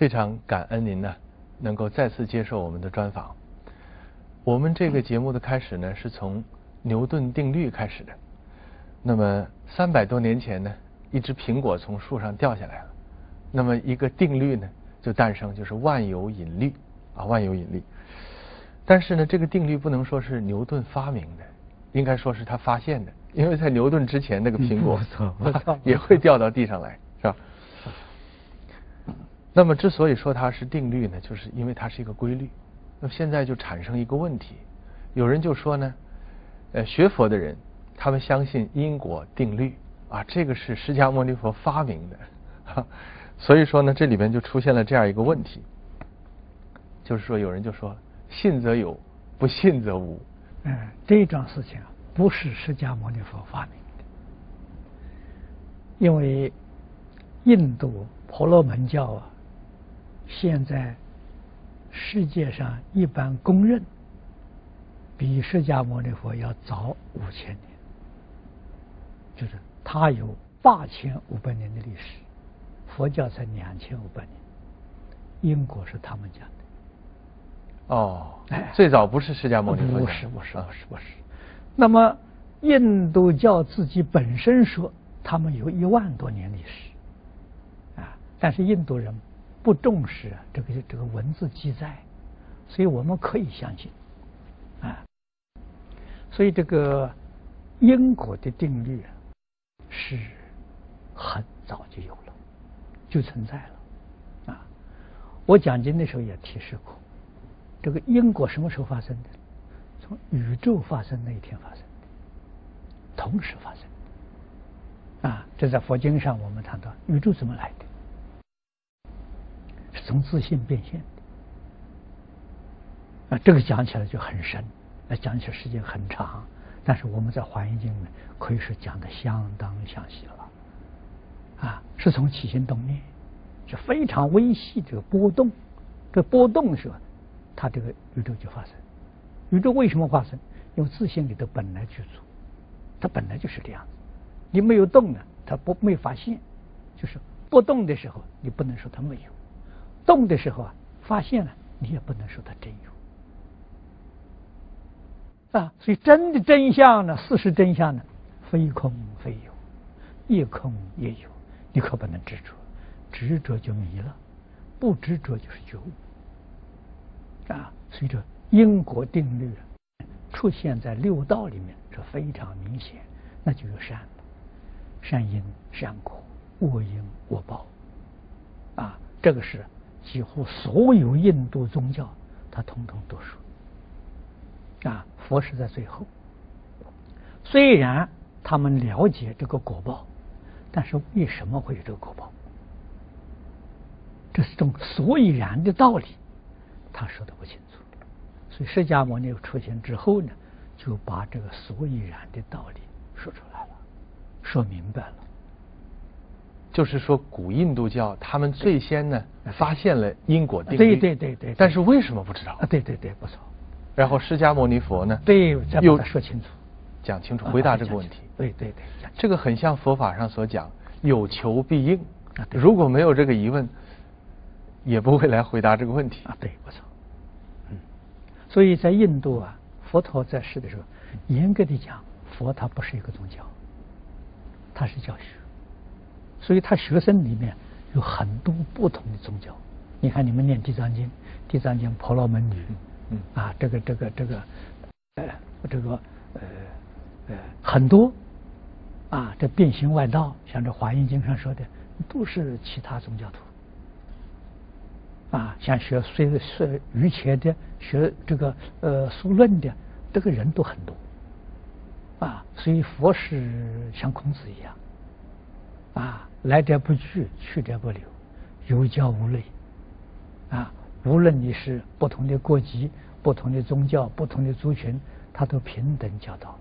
非常感恩您呢，能够再次接受我们的专访。我们这个节目的开始呢，是从牛顿定律开始的。那么300多年前呢，一只苹果从树上掉下来了，那么一个定律呢就诞生，就是万有引力啊，万有引力。但是呢，这个定律不能说是牛顿发明的，应该说是他发现的，因为在牛顿之前，那个苹果也会掉到地上来，是吧？那么之所以说它是定律呢，就是因为它是一个规律。那么现在就产生一个问题，有人就说呢，学佛的人他们相信因果定律啊，这个是释迦牟尼佛发明的，所以说呢，这里边就出现了这样一个问题，就是说有人就说信则有，不信则无。 这桩事情啊，不是释迦牟尼佛发明的，因为印度婆罗门教啊，现在世界上一般公认比释迦牟尼佛要早5000年，就是它有8500年的历史，佛教才2500年，因果是他们讲的。 哦，最早不是释迦牟尼佛讲的， 不是。那么印度教自己本身说他们有1万多年历史啊，但是印度人不重视这个文字记载，所以我们可以相信啊。所以这个因果的定律是很早就有了，就存在了啊。我讲经的时候也提示过，这个因果什么时候发生的？从宇宙发生那一天发生的，同时发生的啊。这在佛经上我们谈到宇宙怎么来的，是从自性变现的啊。这个讲起来就很深，讲起来时间很长，但是我们在《华严经》里面可以说讲得相当详细了啊。是从起心动念，是非常微细这个波动，这波动的时候，它这个宇宙就发生。宇宙为什么发生？因为自性里头本来具足，它本来就是这样子。你没有动呢，它没发现，就是不动的时候，你不能说它没有；动的时候啊，发现了，你也不能说它真有啊。所以真的真相呢，事实真相呢，非空非有，亦空亦有，你可不能执着，执着就迷了，不执着就是觉悟啊。所以这因果定律出现在六道里面是非常明显，那就有善了，善因善果，恶因恶报啊。这个是几乎所有印度宗教它统统都说啊。佛是在最后，虽然他们了解这个果报，但是为什么会有这个果报？这是种所以然的道理，他说的不清楚。所以释迦牟尼出现之后呢，就把这个所以然的道理说出来了，说明白了。 就是说，古印度教他们最先呢发现了因果定律， 对， 但是为什么不知道？ 对，不错。 然后释迦牟尼佛呢， 又把它说清楚， 讲清楚，回答这个问题。 对， 这个很像佛法上所讲有求必应啊。如果没有这个疑问，也不会来回答这个问题啊。对，不错。所以在印度啊，佛陀在世的时候，严格的讲，佛他不是一个宗教，他是教学，所以他学生里面有很多不同的宗教。你看你们念地藏经，地藏经婆罗门女，啊，这个很多啊，这变形外道，像这华严经上说的，都是其他宗教徒。啊，像学瑜伽的，学这个数论的，这个人都很多啊。所以佛是像孔子一样啊，来者不拒，去者不留，有教无类啊。无论你是不同的国籍、不同的宗教、不同的族群，他都平等教导。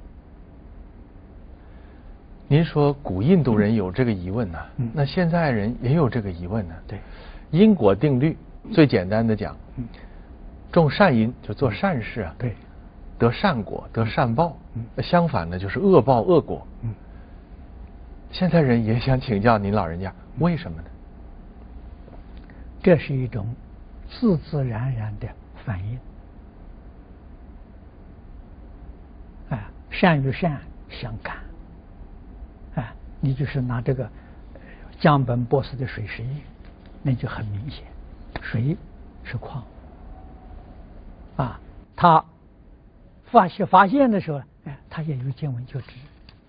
您说古印度人有这个疑问呢，那现在人也有这个疑问呢。 对， 因果定律。最简单的讲，种善因就做善事啊， 对， 得善果，得善报。相反的就是恶报恶果。现在人也想请教您老人家，为什么呢？ 这是一种自自然然的反应。善与善相感。你就是拿这个江本博士的水实验，那就很明显，水是矿物。他发现的时候，他也有见闻觉知。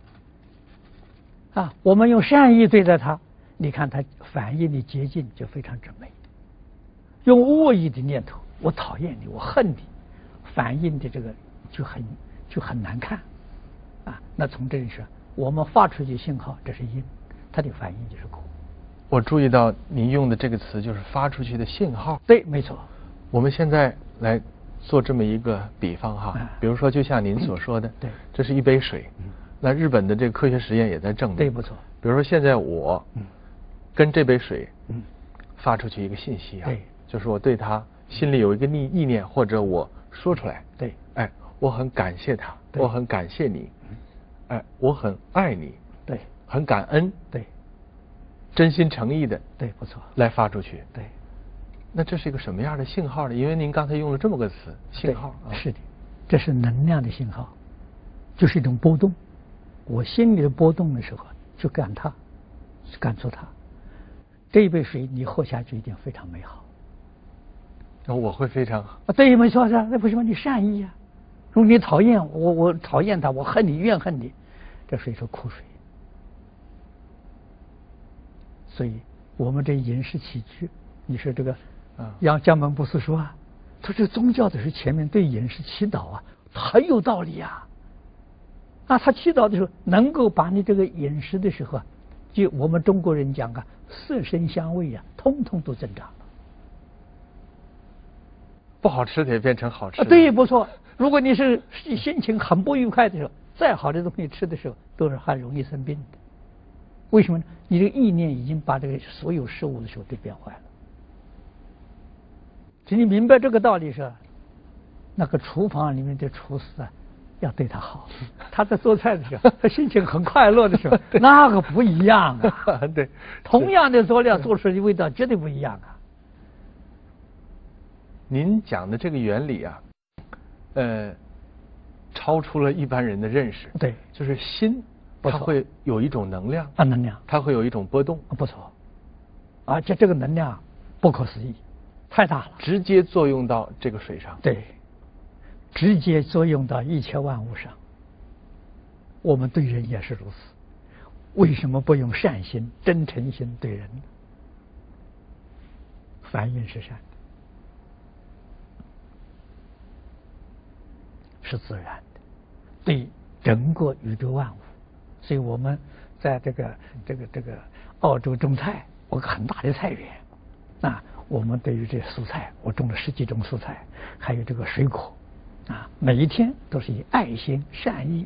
我们用善意对待他，你看他反应的捷径就非常之美。用恶意的念头，我讨厌你，我恨你，反应的这个就很难看。那从这里说，我们发出去信号，这是因，它的反应就是果。 我注意到您用的这个词就是发出去的信号。 对，没错。 我们现在来做这么一个比方哈，比如说就像您所说的， 对， 这是一杯水。那日本的这个科学实验也在证明。 对，不错。 比如说现在我跟这杯水发出去一个信息啊， 对， 就是我对他心里有一个意念，或者我说出来， 对， 我很感谢他，我很感谢你，我很爱你， 对， 很感恩， 对， 真心诚意的， 对，不错， 来发出去， 对。 那这是一个什么样的信号呢？因为您刚才用了这么个词，信号。 是的，这是能量的信号，就是一种波动。我心里的波动的时候，就感触它。这一杯水你喝下去一定非常美好。 我会非常好。 对，没错，那为什么你善意啊？如果你讨厌我讨厌他，我恨你，怨恨你，这水是苦水。所以我们这饮食起居，你说这个江本博士说他这宗教的是前面对饮食祈祷很有道理啊。他祈祷的时候能够把你这个饮食的时候就我们中国人讲色声香味通通都增长了。 不好吃的也变成好吃的。 对，不错。如果你是心情很不愉快的时候，再好的东西吃的时候，都是很容易生病的。为什么呢？你这个意念已经把这个所有事物的时候都变坏了。请你明白这个道理是，那个厨房里面的厨师要对他好。他在做菜的时候，他心情很快乐的时候，那个不一样啊。 对， 同样的佐料做出来的味道绝对不一样啊。 您讲的这个原理超出了一般人的认识。 对， 就是心，它会有一种能量能量， 它会有一种波动。 不错，而且这个能量不可思议，太大了， 直接作用到这个水上。 对，直接作用到一切万物上。我们对人也是如此，为什么不用善心、真诚心对人呢？反应是善的，是自然的，对整个宇宙万物。所以我们在这个澳洲种菜，我很大的菜园我们对于这蔬菜，我种了10几种蔬菜，还有这个水果每一天都是以爱心、善意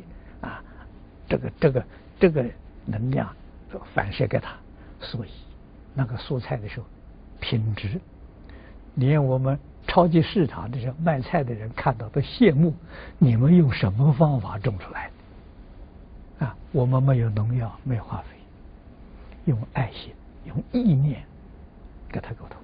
这个能量反射给他，所以那个蔬菜的时候品质，连我们超级市场这些卖菜的人看到都羡慕，你们用什么方法种出来的？我们没有农药，没有化肥，用爱心、用意念跟他沟通。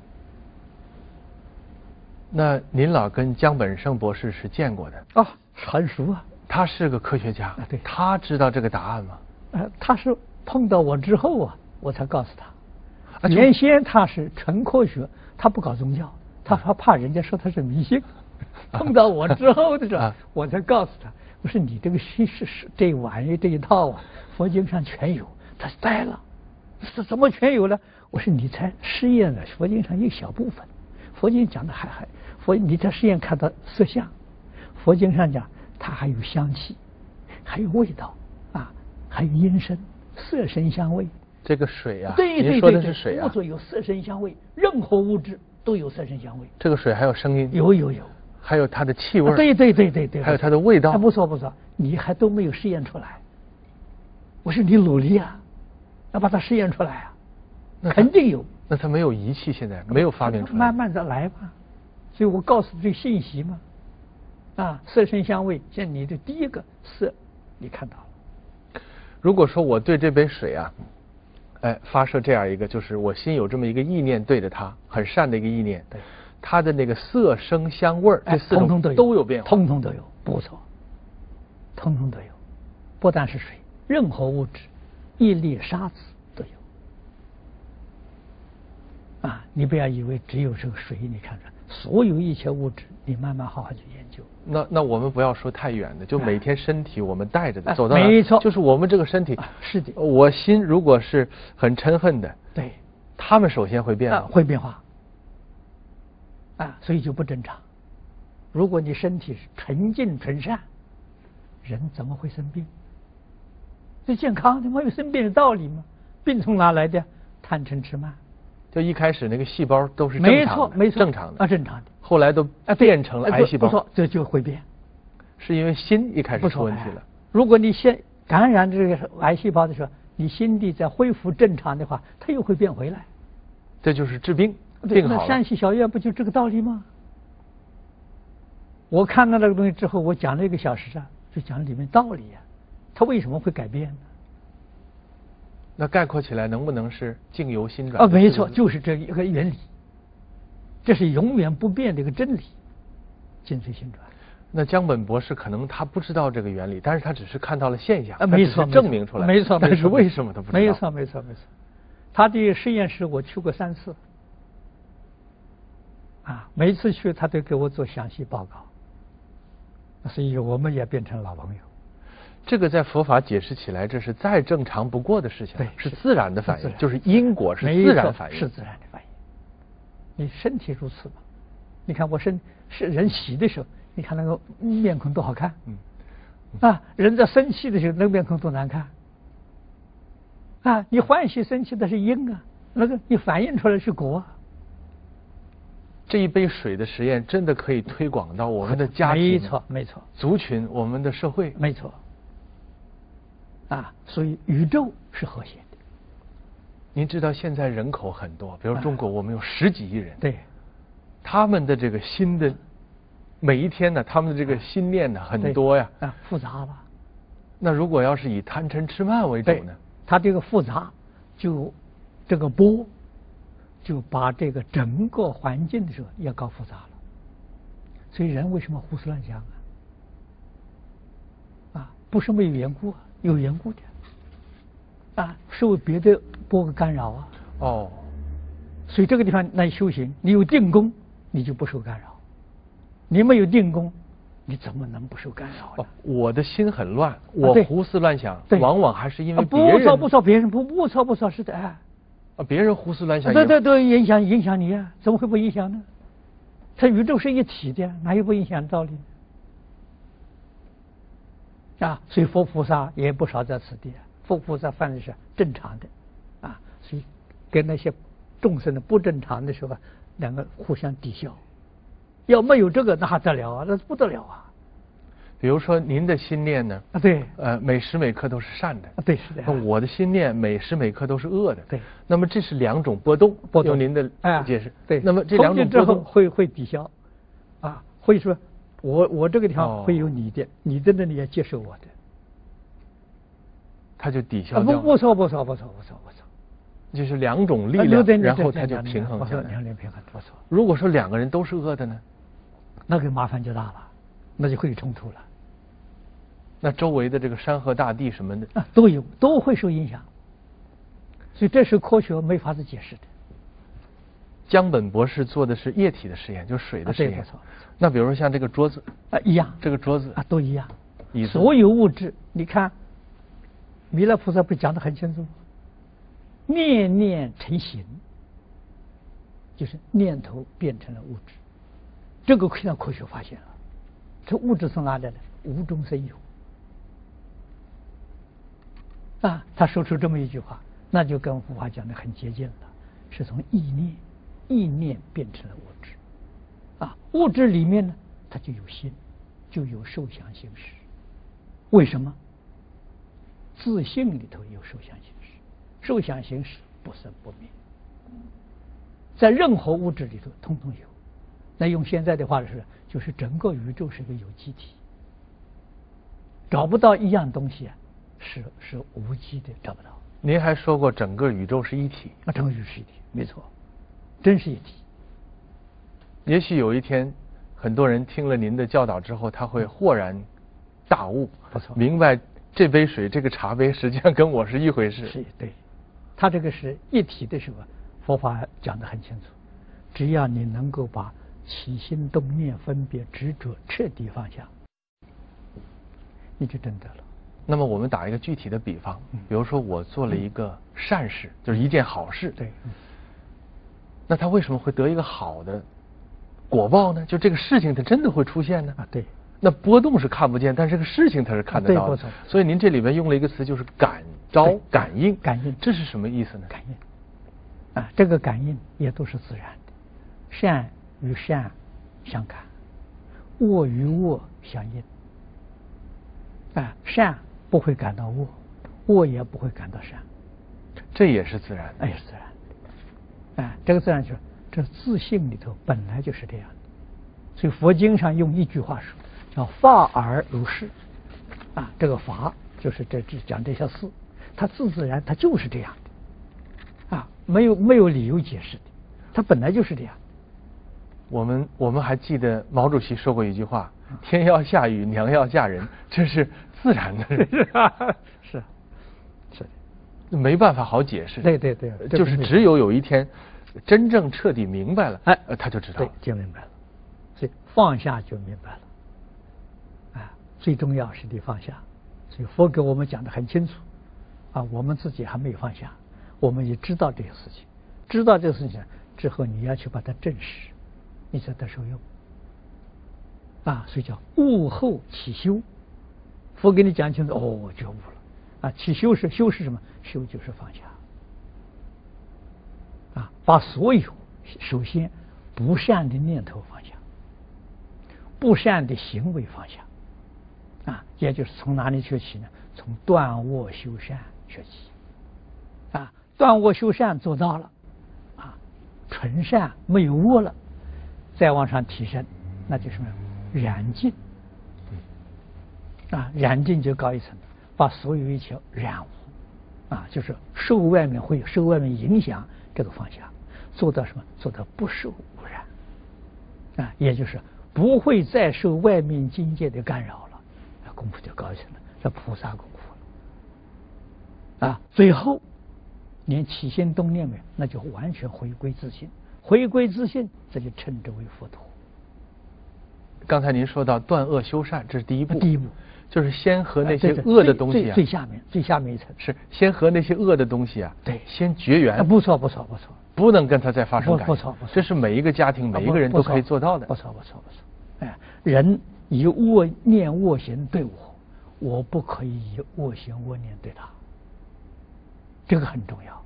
那您老跟江本胜博士是见过的？ 很熟啊。 他是个科学家。 对。 他知道这个答案吗？ 他是碰到我之后我才告诉他。原先他是纯科学，他不搞宗教，他怕人家说他是迷信。碰到我之后的时候，我才告诉他，我说你这个是这玩意这一套佛经上全有。他呆了，怎么全有了？我说你才试验了佛经上一小部分，佛经讲的还你在试验看到色相，佛经上讲它还有香气，还有味道还有音声，色声香味。 这个水对， 您说的是水物质有色声香味，任何物质都有色声香味。 这个水还有声音？ 有， 还有它的气味。 对， 还有它的味道。 不错，你还都没有试验出来。我说你努力要把它试验出来肯定有。 那他没有仪器，现在没有发明出来。 慢慢的来吧。所以我告诉这个信息嘛，色声香味，像你的第一个色，你看到了。 如果说我对这杯水发射这样一个，就是我心有这么一个意念对着它，很善的一个意念， 对， 它的那个色声香味儿，这四种都有变化， 通通都有，不错，通通都有，不但是水，任何物质，一粒沙子都有。啊，你不要以为只有这个水，你看看，所有一切物质，你慢慢好好去研究。 那我们不要说太远的，就每天身体我们带着的，走到哪，没错， 就是我们这个身体， 是的。 我心如果是很嗔恨的， 对， 他们首先会变化， 会变化。所以就不正常。如果你身体是纯净纯善，人怎么会生病？这健康的没有生病的道理吗？病从哪来的？贪嗔痴慢。 就一开始那个细胞都是正常的， 没错， 正常的正常的。 后来都变成了癌细胞。 不错，这就会变。 是因为心一开始出问题了。 如果你先感染这个癌细胞的时候，你心地在恢复正常的话，它又会变回来。 这就是治病，病好了。 那山西小院不就这个道理吗？我看到那个东西之后，我讲了1个小时就讲里面道理它为什么会改变呢？ 那概括起来，能不能是境由心转？ 没错，就是这一个原理，这是永远不变的一个真理，境随心转。 那江本博士可能他不知道这个原理，但是他只是看到了现象， 没错， 证明出来， 没错， 但是为什么他不知道？ 没错。他的实验室我去过3次，每一次去他都给我做详细报告，所以我们也变成老朋友。 这个在佛法解释起来，这是再正常不过的事情， 对， 是自然的反应，就是因果是自然反应， 是自然的反应。你身体如此嘛？你看我是人喜的时候，你看那个面孔多好看，人在生气的时候，那个面孔多难看，你欢喜生气的是因那个你反映出来是果。 这一杯水的实验真的可以推广到我们的家庭， 没错， 族群，我们的社会， 没错。所以宇宙是和谐的。 您知道现在人口很多，比如中国，我们有10几亿人， 对， 他们的这个心的每一天呢，他们的这个心念呢很多呀， 复杂了。 那如果要是以贪嗔痴慢为主呢？ 它这个复杂，就这个波，就把这个整个环境的时候也搞复杂了。所以人为什么胡思乱想不是没有缘故有缘故的受别的波干扰所以这个地方来修行，你有定功，你就不受干扰；你没有定功，你怎么能不受干扰呢？ 我的心很乱，我胡思乱想，往往还是因为别人不错，别人不错，是的别人胡思乱想， 都影响你怎么会不影响呢？它宇宙是一体的，哪有不影响的道理所以佛菩萨也不少在此地佛菩萨犯的是正常的所以跟那些众生的不正常的时候两个互相抵消。要没有这个那还得了那不得了比如说您的心念呢对每时每刻都是善的对是的。 那我的心念每时每刻都是恶的对。 那么这是2种波动，用您的解释对。 那么这2种波动会抵消会说我这个地方会有你的你的你也接受我的， 它就抵消掉不错， 就是2种力量，然后它就平衡下来。 不错。 如果说2个人都是恶的呢， 那个麻烦就大了，那就会有冲突了。 那周围的这个山河大地什么的都会受影响，所以这是科学没法子解释的。 江本博士做的是液体的实验，就是水的实验。那比如说像这个桌子一样， 这个桌子都一样。所有物质，你看弥勒菩萨不讲得很清楚吗？念念成形，就是念头变成了物质。这个现在科学发现了，这物质从哪来的？无中生有。他说出这么一句话，那就跟佛法讲的很接近了，是从意念变成了物质。物质里面呢，它就有心，就有受想行识。为什么？自性里头有受想行识，受想行识不生不灭，在任何物质里头通通有。那用现在的话说，就是整个宇宙是个有机体，找不到一样东西是无机的，找不到。 您还说过整个宇宙是一体。 啊，整个宇宙是一体，没错，真是一体。 也许有一天，很多人听了您的教导之后，他会豁然大悟， 不错， 明白这杯水、这个茶杯实际上跟我是一回事。 是，对，他这个是一体的时候，佛法讲得很清楚，只要你能够把起心动念、分别执着彻底放下，你就真得了。 那么我们打一个具体的比方，比如说我做了一个善事，就是一件好事。 对。 那他为什么会得一个好的果报呢？就这个事情它真的会出现呢？ 啊，对。 那波动是看不见，但这个事情它是看得到的。 对， 所以您这里边用了一个词，就是感召、感应。 感应， 这是什么意思呢？ 感应。啊，这个感应也都是自然的，善与善相感，恶与恶相应。啊，善不会感到恶，恶也不会感到善， 这也是自然的。 哎，也是自然的。啊，这个自然就是这自性里头本来就是这样的。所以佛经上用一句话说，叫法尔如是。啊，这个法就是讲这些事，它自然它就是这样的。啊，没有理由解释的，它本来就是这样。 我们还记得毛主席说过一句话：天要下雨，娘要嫁人，这是自然的。 是没办法好解释。 对， 就是只有一天真正彻底明白了， 哎， 他就知道了， 对，就明白了。所以放下就明白了。啊，最重要是得放下。所以佛给我们讲得很清楚。啊，我们自己还没有放下，我们也知道这些事情，知道这个事情之后，你要去把它证实，你才得受用。啊，所以叫悟后起修。佛给你讲清楚，哦，觉悟了。啊，起修是什么？修就是放下。啊，把所有首先不善的念头放下，不善的行为放下。啊，也就是从哪里学起呢？从断恶修善学起。啊，断恶修善做到了，啊，纯善没有恶了，再往上提升，那就是什么？染净。啊，染净就高一层，把所有一切染污。啊，就是受外面影响，这个放下，做到什么？做到不受污染。啊，也就是不会再受外面境界的干扰了。功夫就高一层了，这菩萨功夫了。啊，最后连起心动念没有，那就完全回归自信，回归自信，这就称之为佛陀。 刚才您说到断恶修善，这是第一步。 第一步就是先和那些恶的东西啊， 最下面一层是先和那些恶的东西啊， 对， 先绝缘。 不错， 不能跟他再发生感情。 不错， 这是每一个家庭每一个人都可以做到的。 不错。哎，人以恶念恶行对我不可以以恶行恶念对他，这个很重要。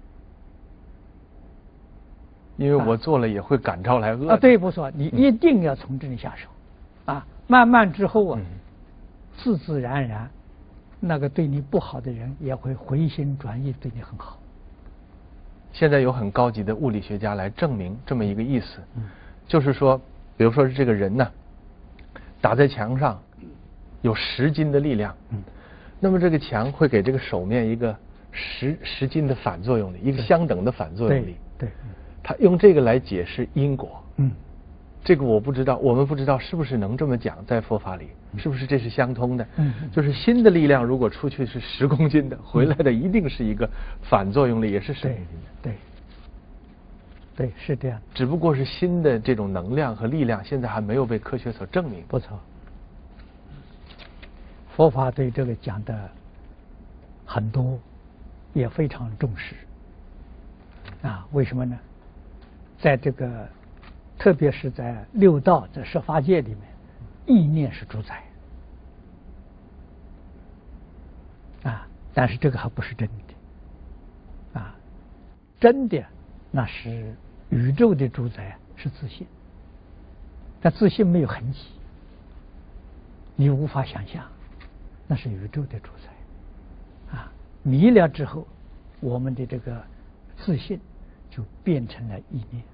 因为我做了也会感召来恶。 啊，对，不错，你一定要从这里下手。啊，慢慢之后啊，自然，那个对你不好的人也会回心转意，对你很好。 现在有很高级的物理学家来证明这么一个意思，就是说，比如说是这个人呢，打在墙上有10斤的力量，那么这个墙会给这个手面一个10斤的反作用力，一个相等的反作用力。 对， 他用这个来解释因果。这个我不知道，我们不知道是不是能这么讲，在佛法里是不是这是相通的？就是心的力量如果出去是10公斤的，回来的一定是一个反作用力，也是10公斤的。 对，是这样。 只不过是心的这种能量和力量，现在还没有被科学所证明。 不错，佛法对这个讲的很多，也非常重视。啊，为什么呢？在这个。特别是在六道在十法界里面，意念是主宰。啊，但是这个还不是真的。啊，真的那是宇宙的主宰是自信，但自信没有痕迹，你无法想象，那是宇宙的主宰。啊，迷了之后，我们的这个自信就变成了意念。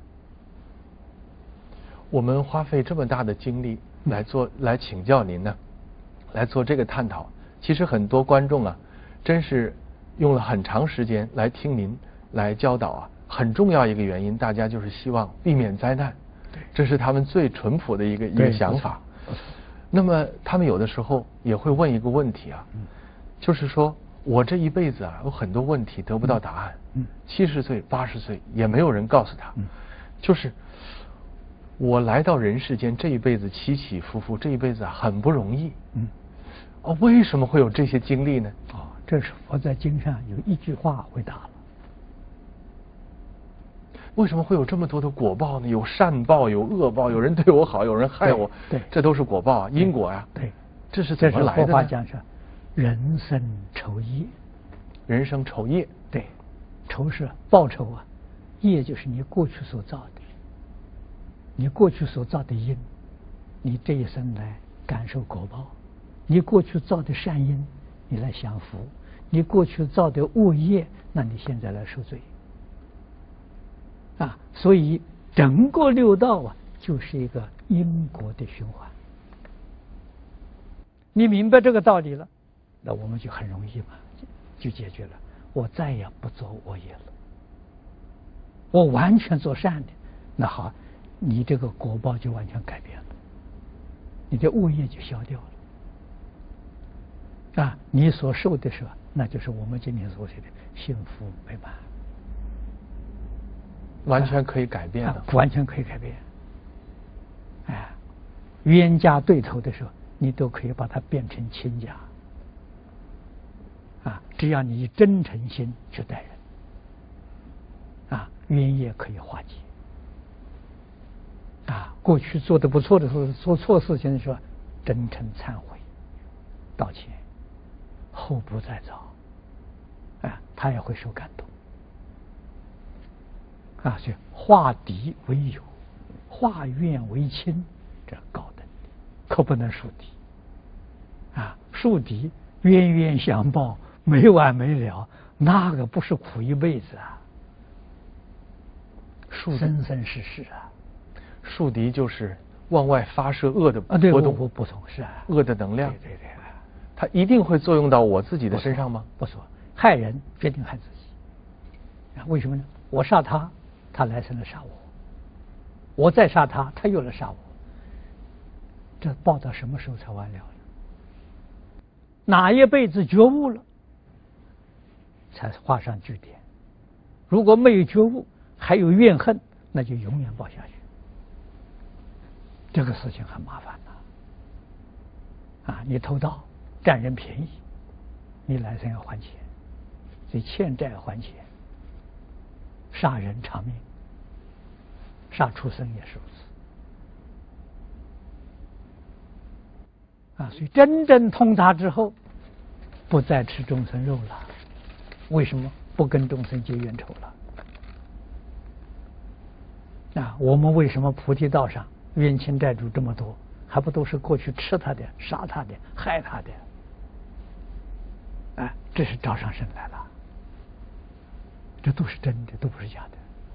我们花费这么大的精力来请教您呢，来做这个探讨。其实很多观众啊，真是用了很长时间来听您来教导啊，很重要一个原因，大家就是希望避免灾难，这是他们最淳朴的一个想法。那么他们有的时候也会问一个问题啊，就是说我这一辈子啊有很多问题得不到答案，70岁、80岁也没有人告诉他，就是我来到人世间这一辈子起起伏伏，这一辈子很不容易。为什么会有这些经历呢？ 这是佛在经上有一句话回答了。 为什么会有这么多的果报呢？有善报，有恶报，有人对我好，有人害我， 对， 这都是果报啊，因果呀。 对， 这是怎么来的呢？ 佛法讲是人生酬业。 人生酬业。 对，酬是报酬啊，业就是你过去所造的，你过去所造的因，你这一生来感受果报；你过去造的善因，你来享福；你过去造的恶业，那你现在来受罪。所以整个六道啊，就是一个因果的循环。你明白这个道理了，那我们就很容易嘛，就解决了。我再也不做恶业了，我完全做善的，那好，你这个果报就完全改变了，你的恶业就消掉了。你所受的是吧？那就是我们今天所说的幸福美满。 完全可以改变的， 完全可以改变。冤家对头的时候，你都可以把它变成亲家。只要你以真诚心去待人，冤业可以化解。过去做的不错的时候，做错事情的时候，真诚忏悔，道歉，后不再造。他也会受感动。是化敌为友，化怨为亲，这高等的，可不能树敌。树敌冤冤相报，没完没了，那个不是苦一辈子啊，生生世世啊。 树敌就是往外发射恶的波动，不同是恶的能量。 对， 它一定会作用到我自己的身上吗？ 不错，害人决定害自己。为什么呢？我杀他，他来生来杀我；我再杀他，他又来杀我。这报到什么时候才完了呢？哪一辈子觉悟了，才画上句点。如果没有觉悟，还有怨恨，那就永远报下去。这个事情很麻烦的。你偷盗占人便宜，你来生要还钱，所以欠债还钱。杀人偿命，杀畜生也是如此。所以真正通达之后，不再吃众生肉了。为什么？不跟众生结冤仇了。我们为什么菩提道上冤亲债主这么多？还不都是过去吃他的、杀他的、害他的？这是招上身来了。这都是真的，都不是假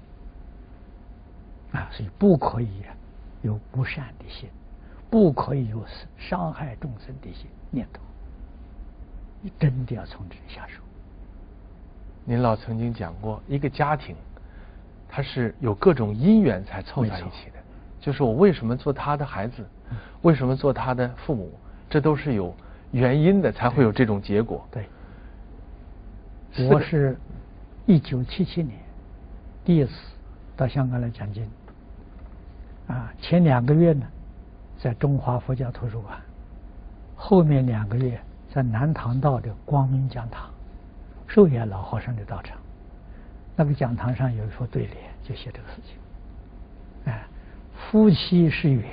的。所以不可以有不善的心，不可以有伤害众生的心念头。你真的要从这里下手。 您老曾经讲过，一个家庭，它是有各种因缘才凑在一起的。就是我为什么做他的孩子，为什么做他的父母，这都是有原因的，才会有这种结果。 对。我是1977年第一次到香港来讲经。前2个月呢，在中华佛教图书馆，后面2个月在南塘道的光明讲堂，寿延老和尚的道场。那个讲堂上有一副对联，就写这个事情。夫妻是缘，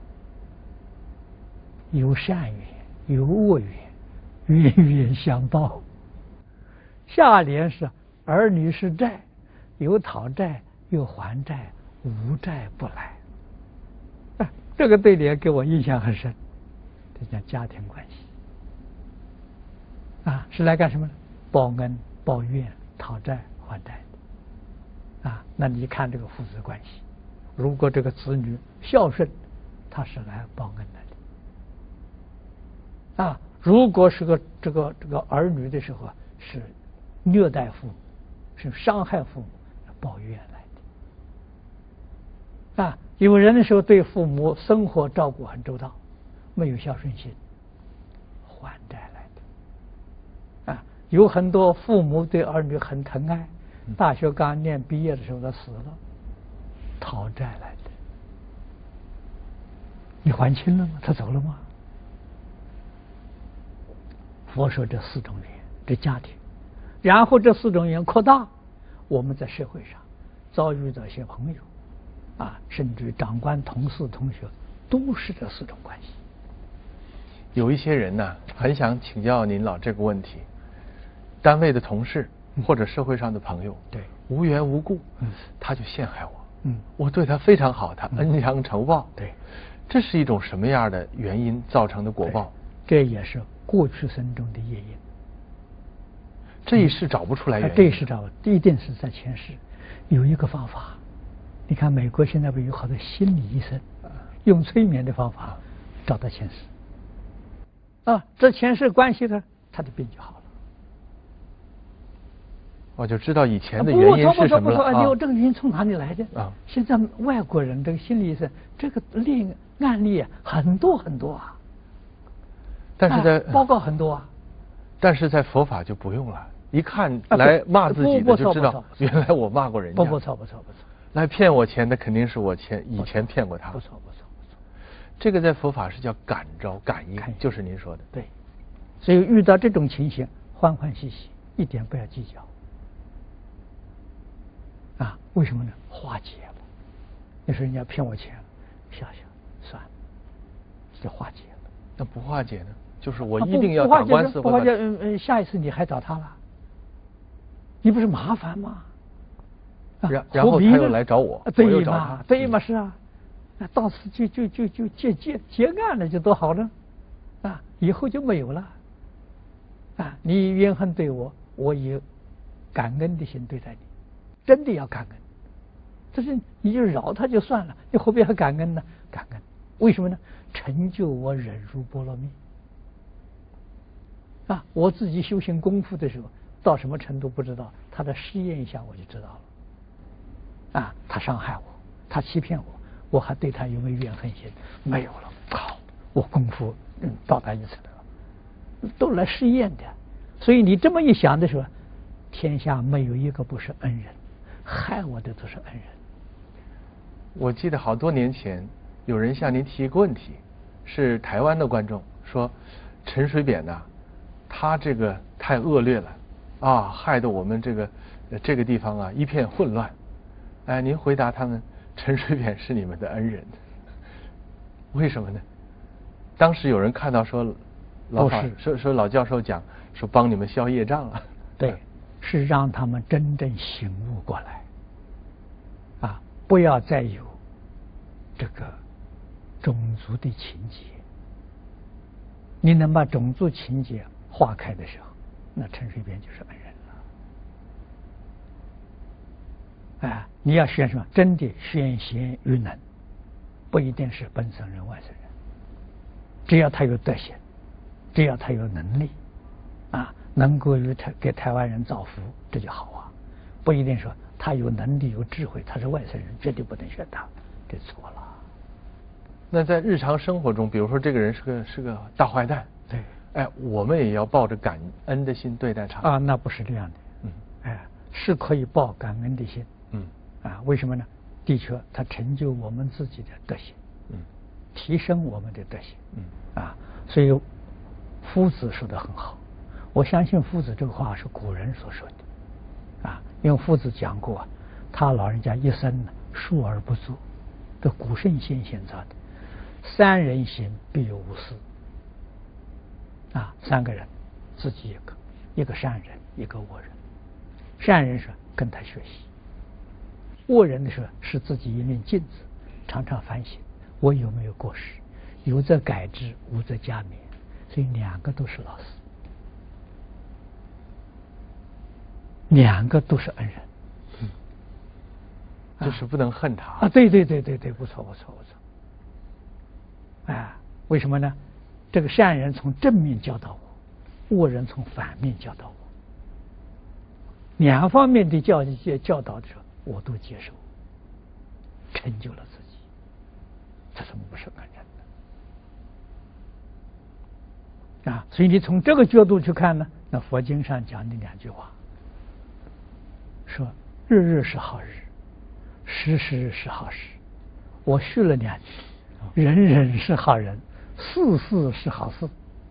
有善缘，有恶缘，冤冤相报。下联是儿女是债，有讨债有还债，无债不来。这个对联给我印象很深，这叫家庭关系。是来干什么呢？报恩、报怨、讨债、还债的。那你看这个父子关系，如果这个子女孝顺，他是来报恩来的。如果是这个儿女的时候是虐待父母，是伤害父母报怨来的。啊，有人的时候对父母生活照顾很周到，没有孝顺心，还债来的。啊，有很多父母对儿女很疼爱，大学刚念毕业的时候他死了，讨债来的。你还清了吗？他走了吗？佛说这4种缘，这家庭，然后这4种缘扩大，我们在社会上遭遇到一些朋友，啊，甚至长官、同事、同学，都是这4种关系。 有一些人呢，很想请教您老这个问题：单位的同事或者社会上的朋友， 对， 无缘无故，他就陷害我，我对他非常好，他恩将仇报， 对， 这是一种什么样的原因造成的果报？ 这也是过去生中的业因。 这一世找不出来原因。 这一世找，一定是在前世有一个方法。你看美国现在不有好多心理医生用催眠的方法找到前世，啊，这前世关系呢，他的病就好了。 我就知道以前的原因是什么了。 你这个原因从哪里来的？ 啊， 现在外国人这个心理医生这个案例很多很多啊。 但是在报告很多啊。 但是在佛法就不用了，一看来骂自己的就知道，原来我骂过人家。 不错。 来骗我钱的肯定是我以前骗过他。 不错。 这个在佛法是叫感召感应，就是您说的。 对，所以遇到这种情形，欢欢喜喜，一点不要计较。啊，为什么呢？化解了。你说人家骗我钱，想算了，就化解了。 那不化解呢？就是我一定要打官司。 不化解，下一次你还找他了，你不是麻烦吗？ 然后他又来找我， 对嘛？对嘛？是啊，那到时就结案了，就多好了，啊，以后就没有了。啊，你怨恨对我，我以感恩的心对待你，真的要感恩。但是你就饶他就算了，你何必还感恩呢？感恩，为什么呢？成就我忍辱波罗蜜。啊，我自己修行功夫的时候，到什么程度不知道，他的试验一下我就知道了。啊，他伤害我，他欺骗我，我还对他有没有怨恨心？没有了。好，我功夫到达一层了，都来试验的。所以你这么一想的时候，天下没有一个不是恩人，害我的都是恩人。 我记得好多年前有人向您提一个问题，是台湾的观众说陈水扁呐，他这个太恶劣了啊，害得我们这个地方啊一片混乱。哎，您回答他们，陈水扁是你们的恩人，为什么呢？当时有人看到说说老教授讲说帮你们消业障啊。 对，是让他们真正醒悟过来，啊，不要再有这个种族的情结。你能把种族情结化开的时候，那陈水扁就是恩人了。啊，你要选什么？真的选贤与能，不一定是本省人外省人，只要他有德行，只要他有能力，啊，能够给台湾人造福，这就好啊。不一定说他有能力有智慧，他是外省人，绝对不能选他，这错了。 那在日常生活中，比如说这个人是个大坏蛋， 对， 哎，我们也要抱着感恩的心对待他啊。那不是这样的，哎，是可以抱感恩的心，啊，为什么呢？的确，它成就我们自己的德行，提升我们的德行，啊，所以夫子说的很好，我相信夫子这个话是古人所说的，啊，因为夫子讲过啊，他老人家一生呢述而不作，这古圣先贤造的，三人行必有我师，啊，三个人，自己一个善人，一个恶人，善人是跟他学习。恶人的时候是自己一面镜子，常常反省我有没有过失，有则改之，无则加勉。所以两个都是老师，两个都是恩人， 就是不能恨他啊！对，不错。啊，为什么呢？这个善人从正面教导我，恶人从反面教导两方面的教导的时候，我都接受，成就了自己，这怎么不是很人的啊？所以你从这个角度去看呢，那佛经上讲的两句话，说日日是好日，时时是好时。我续了两句，人人是好人，事事是好事。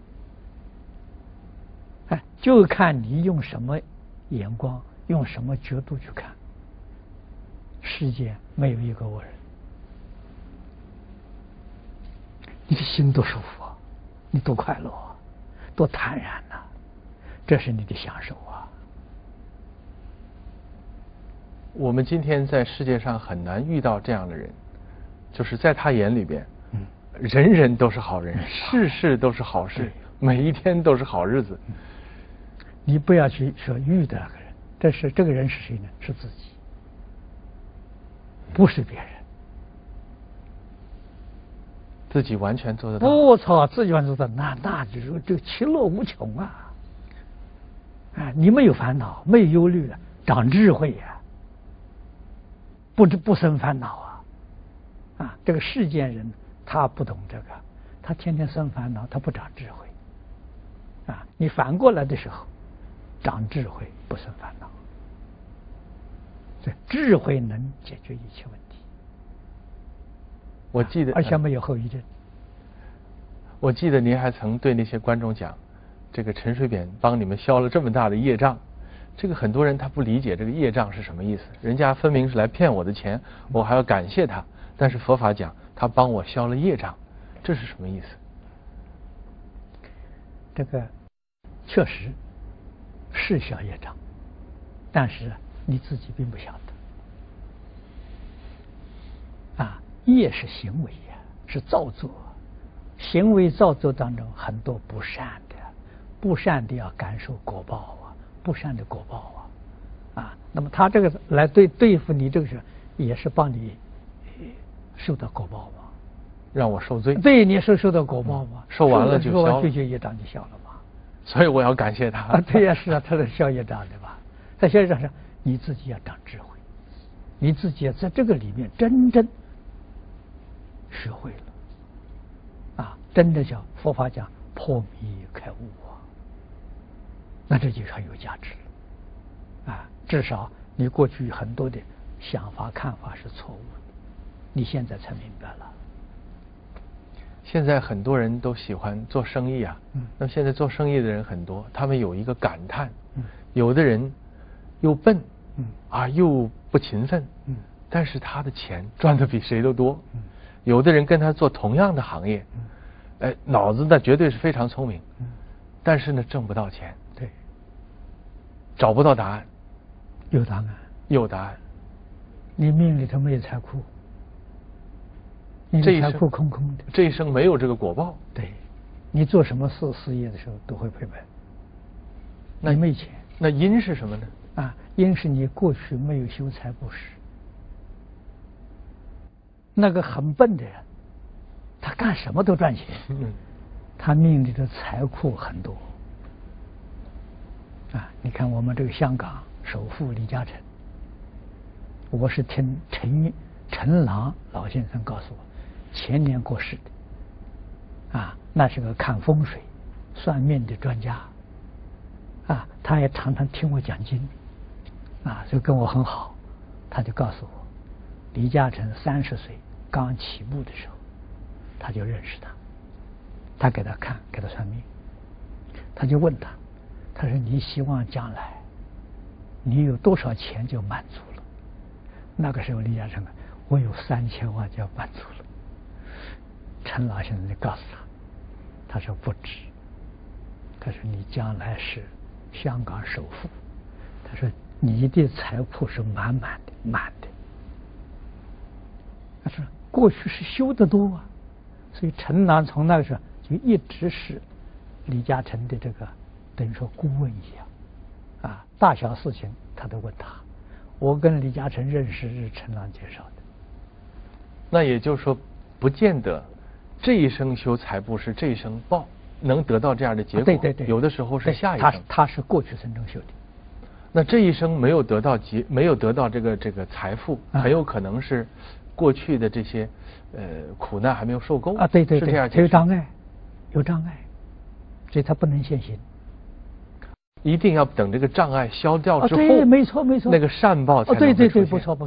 哎，就看你用什么眼光，用什么角度去看。世界没有一个恶人，你的心多舒服啊，你多快乐啊，多坦然呐，这是你的享受啊。 我们今天在世界上很难遇到这样的人，就是在他眼里边，人人都是好人，事事都是好事，每一天都是好日子。 你不要去说遇到那个人，这个人是谁呢？是自己，不是别人。 自己完全做得到。 我操，自己完全做到，那就是这其乐无穷啊！啊，你没有烦恼，没有忧虑了，长智慧呀、不生烦恼啊！啊，这个世间人他不懂这个，他天天生烦恼，他不长智慧。啊，你反过来的时候，长智慧不生烦恼，所以智慧能解决一切问题。 我记得， 而且没有后遗症。 我记得您还曾对那些观众讲，这个陈水扁帮你们消了这么大的业障。这个很多人他不理解这个业障是什么意思，人家分明是来骗我的钱，我还要感谢他。但是佛法讲他帮我消了业障，这是什么意思？ 这个确实是消业障，但是你自己并不晓得。啊，业是行为呀，是造作，行为造作当中很多不善的，不善的要感受果报啊，不善的果报啊，啊，那么他这个来对付你这个事，也是帮你受到果报嘛， 让我受罪。 对，你是受到果报嘛， 受完了就消了， 受完就业障就消了嘛。 所以我要感谢他。 啊，对呀，是啊，他是消业障对吧？在消业障上，你自己要长智慧，你自己要在这个里面真正学会了，啊，真的叫佛法讲破迷开悟啊，那这就是很有价值了，啊，至少你过去很多的想法看法是错误的，你现在才明白了。 现在很多人都喜欢做生意啊，那么现在做生意的人很多，他们有一个感叹，有的人又笨，又不勤奋，但是他的钱赚的比谁都多，有的人跟他做同样的行业，脑子那绝对是非常聪明，但是呢挣不到钱， 对， 找不到答案， 有答案， 有答案， 你命里头没有财库。 这一财库空空的， 这一生没有这个果报。 对，你做什么事业的时候都会赔本。 那你没钱， 那因是什么呢？ 啊，因是你过去没有修财布施。那个很笨的人，他干什么都赚钱，他命里的财库很多。啊，你看我们这个香港首富李嘉诚，我是听陈郎老先生告诉我。前年过世的，啊，那是个看风水、算命的专家，啊，他也常常听我讲经，啊，就跟我很好。他就告诉我，李嘉诚30岁刚起步的时候，他就认识他，他给他看，给他算命，他就问他，他说你希望将来你有多少钱就满足了？那个时候李嘉诚我有3000万就要满足了。陈老先生就告诉他说不止，他说你将来是香港首富，他说你的财库是满满的。他说过去是修得多啊，所以陈郎从那个时候就一直是李嘉诚的这个等于说顾问一样，啊，大小事情他都问他。我跟李嘉诚认识是陈郎介绍的。 那也就是说，不见得这一生修财布施，这一生能得到这样的结果。 对， 有的时候是下一生。 他是过去生中修的。 那这一生没有得到这个财富，很有可能是过去的这些苦难还没有受够啊。对， 是这样。 他有障碍，所以他不能现行。 一定要等这个障碍消掉之后， 对，没错，那个善报才能对， 会出现。 不错，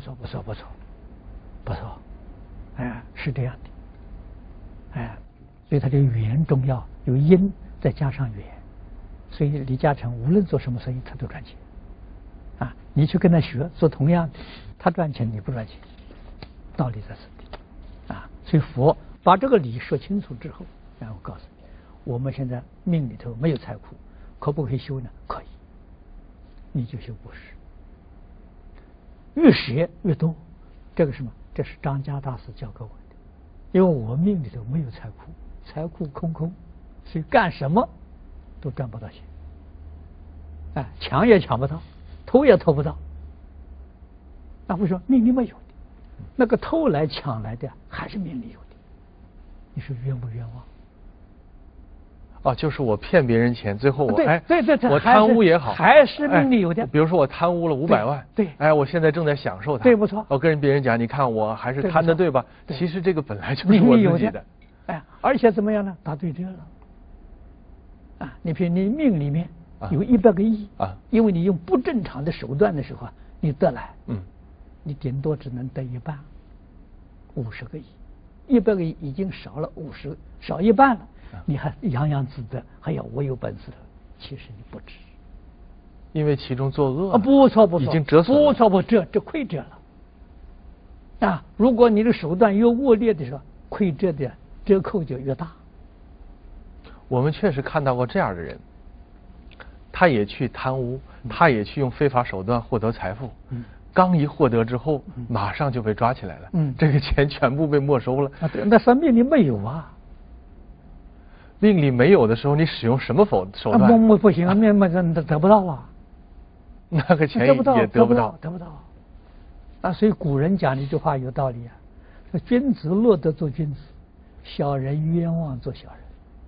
哎，是这样的，哎，所以他这个语言重要，有因再加上语言，所以李嘉诚无论做什么生意他都赚钱，啊，你去跟他学做同样的，他赚钱你不赚钱，道理在此地，啊，所以佛把这个理说清楚之后，然后告诉你，我们现在命里头没有财库，可不可以修呢？可以，你就修布施，越舍越多，这个什么？这是张家大师教给我的，因为我命里头没有财库，财库空空，所以干什么都赚不到钱，哎，抢也抢不到，偷也偷不到。那为什么命里没有的？那个偷来抢来的还是命里有的，你说冤不冤枉？ 哦，就是我骗别人钱，最后我对， 我贪污也好， 还是命里有的。 比如说我贪污了500万， 对， 哎，我现在正在享受它， 对，不错。 我跟别人讲，你看我还是贪的，对吧？其实这个本来就是我自己的， 哎，而且怎么样呢？答对这了，啊，你比如你命里面有100个亿啊，因为你用不正常的手段的时候，你得来，你顶多只能得一半，50个亿，100个亿已经少了少一半了。你还洋洋自得，还要我有本事的，其实你不值， 因为其中作恶啊，不错， 已经折损了， 不错，这亏折了，啊，如果你的手段越恶劣的时候，亏折的折扣就越大。 我们确实看到过这样的人，他也去贪污，他也去用非法手段获得财富，刚一获得之后，马上就被抓起来了，这个钱全部被没收了。 啊，对，那说命里没有啊。 命里没有的时候，你使用什么手段？ 不行啊，命得不到啊， 那个钱也得不到。 啊，所以古人讲的一句话有道理啊，说君子乐得做君子，小人冤枉做小人。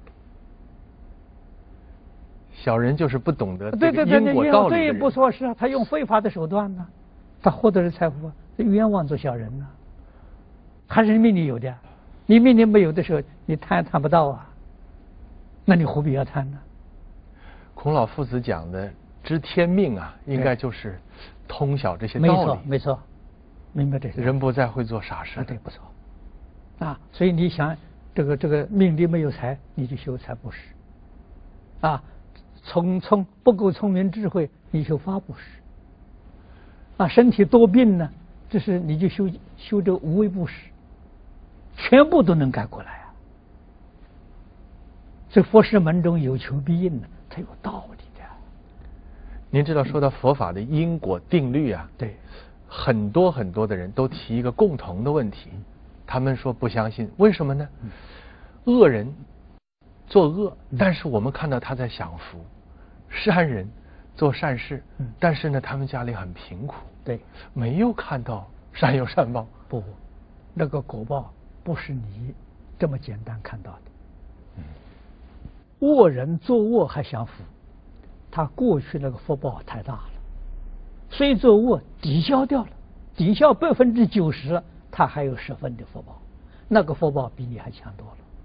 小人就是不懂得对因果道理的人。 对，不错，是啊，他用非法的手段呢，他获得了财富啊，冤枉做小人呢，还是命里有的，你命里没有的时候，你贪不到啊。那你何必要贪呢？ 孔老夫子讲的知天命啊，应该就是通晓这些道理。 没错，明白这些。 人不再会做傻事。 对，不错。啊，所以你想，这个命里没有财，你就修财布施。啊，不够聪明智慧，你修法布施。啊，身体多病呢，这是你就修这无为布施，全部都能改过来。这佛事门中有求必应呢，它有道理的。 您知道，说到佛法的因果定律啊， 对， 很多的人都提一个共同的问题，他们说不相信，为什么呢？恶人作恶，但是我们看到他在享福；善人做善事，但是呢，他们家里很贫苦， 对， 没有看到善有善报。 不，那个果报不是你这么简单看到的。恶人作恶还享福，他过去那个福报太大了，虽作恶抵消掉了，抵消90%了，他还有10分的福报，那个福报比你还强多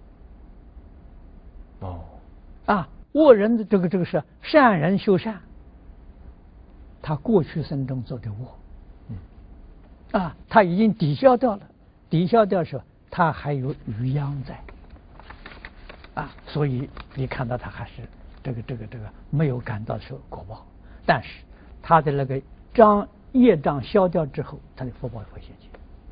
了。 哦， 啊，恶人的这个是善人修善，他过去生中做的恶，啊，他已经抵消掉了，抵消掉的时候，他还有余殃在。啊，所以你看到他还是这个没有感到受果报，但是他的那个业障消掉之后，他的福报会现前。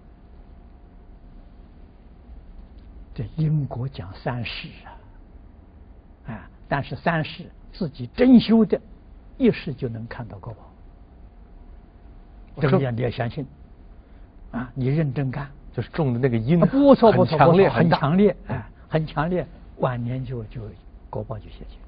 这因果讲3世啊，但是3世自己真修的，一世就能看到果报。这个你要相信啊，你认真干， 就是种的那个因， 不错， 很强烈， 哎，很强烈。晚年就果报就现前。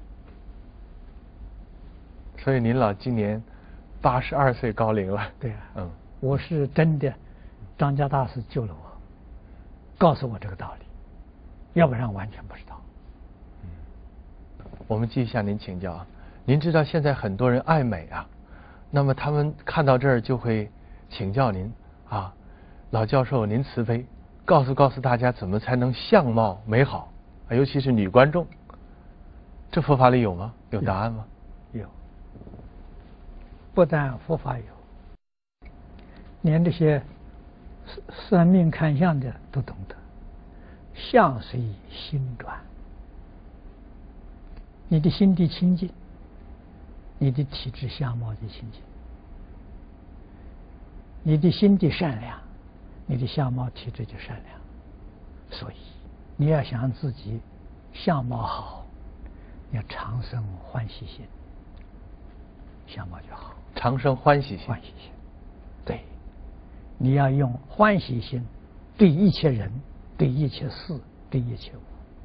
所以您老今年82岁高龄了。 对啊，我是真的，张家大师救了我，告诉我这个道理，要不然完全不知道。 我们继续向您请教啊，您知道现在很多人爱美啊， 那么他们看到这儿就会请教您啊，老教授您慈悲，告诉大家怎么才能相貌美好，尤其是女观众。这佛法里有吗？有答案吗？ 有。不但佛法有，连这些算命看相的都懂得，相随心转。你的心地清净，你的体质相貌就清净；你的心地善良，你的相貌体质就善良。所以你要想自己相貌好，要常生欢喜心，相貌就好。 常生欢喜心。 欢喜心，对，你要用欢喜心对一切人、对一切事、对一切物。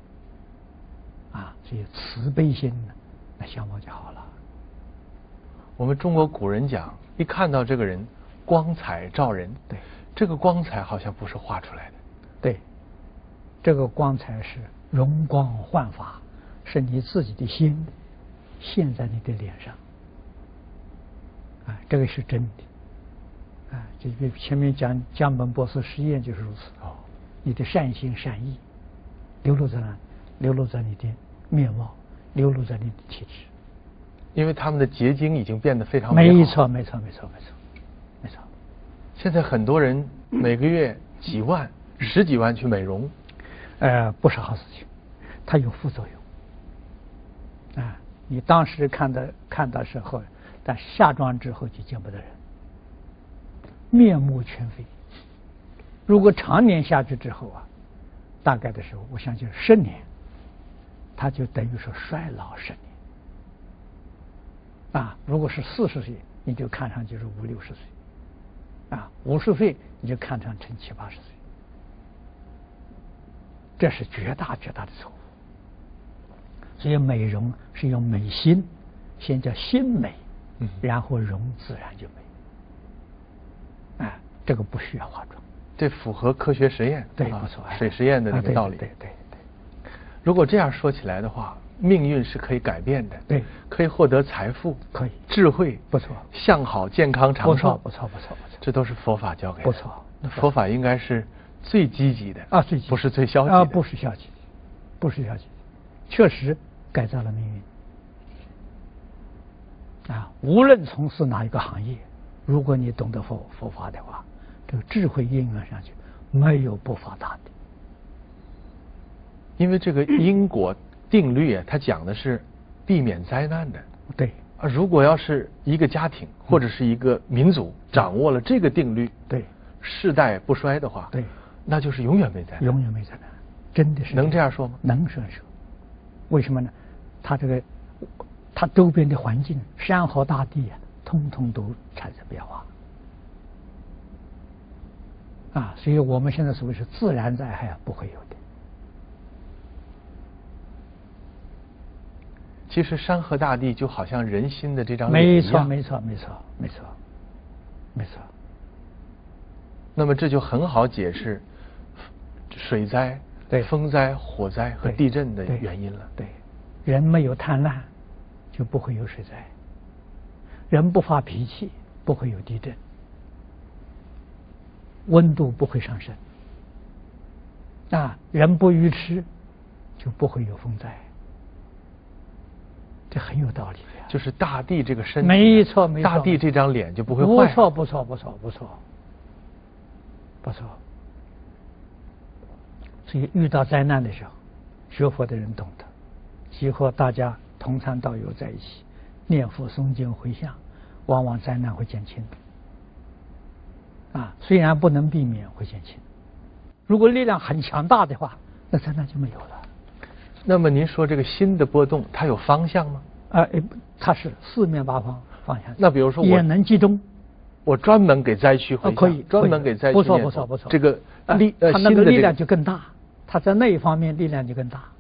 所以慈悲心呢，那相貌就好了。 我们中国古人讲，一看到这个人光彩照人， 对， 这个光彩好像不是画出来的。 对，这个光彩是容光焕发，是你自己的心现在你的脸上。这个是真的。这个前面讲江本博士实验就是如此。你的善心善意流露在哪？流露在你的面貌，流露在你的体质。 因为他们的结晶已经变得非常美好。 没错，没错，没错，没错，没错。 现在很多人每个月几万、十几万去美容， 不是好事情，它有副作用。你当时看到时候，但下妆之后就见不得人，面目全非。如果常年下去之后大概的时候，我相信10年，它就等于说衰老10年。如果是40岁，你就看上去是50、60岁；50岁你就看上成70、80岁。这是绝大的错误。所以美容是用美心，先叫心美，然后容自然就美。这个不需要化妆。 这符合科学实验， 对，不错， 水实验的那个道理。 对。 如果这样说起来的话，命运是可以改变的， 对， 可以获得财富， 可以， 智慧， 不错， 相好、健康、长寿， 不错， 这都是佛法教给的， 不错。 那佛法应该是最积极的最积极， 不是最消极的不是消极的，不是消极的，确实改造了命运。无论从事哪一个行业，如果你懂得佛法的话，这个智慧应用上去，没有不发达的。 因为这个因果定律它讲的是避免灾难的。 对。 如果要是一个家庭或者是一个民族掌握了这个定律， 对， 世代不衰的话， 对， 那就是永远没灾难。 永远没灾难，真的是。 能这样说吗？ 能这样说。为什么呢？它周边的环境，山河大地通通都产生变化。所以我们现在所谓是自然灾害不会有的。 其实山河大地就好像人心的这张脸一样。 没错。 那么这就很好解释水灾、风灾、火灾和地震的原因了。 对，人没有贪婪，就不会有水灾；人不发脾气，不会有地震；温度不会上升；人不愚痴，就不会有风灾。这很有道理的。 就是大地这个身体， 没错， 大地这张脸就不会坏。 不错。所以遇到灾难的时候，学佛的人懂得，集合大家同参道友在一起，念佛诵经回向，往往灾难会减轻。虽然不能避免，会减轻。如果力量很强大的话，那灾难就没有了。 那么您说这个心的波动，它有方向吗？ 它是四面八方方向。 那比如说也能集中。 我专门给灾区回向， 可以专门给灾区念佛。 不错。 这个它那个力量就更大，它在那一方面力量就更大。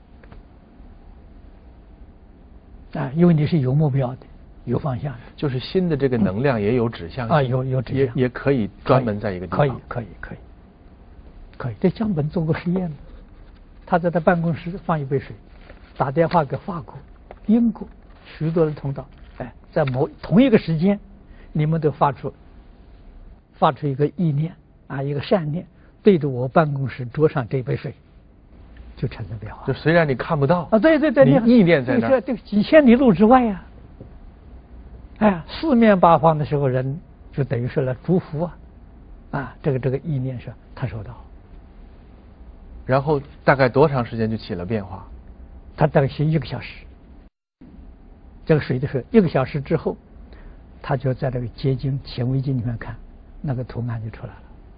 因为你是有目标的，有方向的。 就是心的这个能量也有指向性。 有指向。 也可以专门在一个地方。 可以。这江本做过实验，他在他办公室放一杯水，打电话给法国、英国许多人通道，在同一个时间你们都发出一个意念啊，一个善念，对着我办公室桌上这杯水，就产生变化。 就虽然你看不到啊，对， 你意念在那儿， 这几千里路之外呀。哎，四面八方的时候，人就等于是来祝福啊，这个意念是他收到。 然后大概多长时间就起了变化？ 他大概是1个小时。这个水的水1个小时之后，他就在这个结晶显微镜里面看，那个图案就出来了。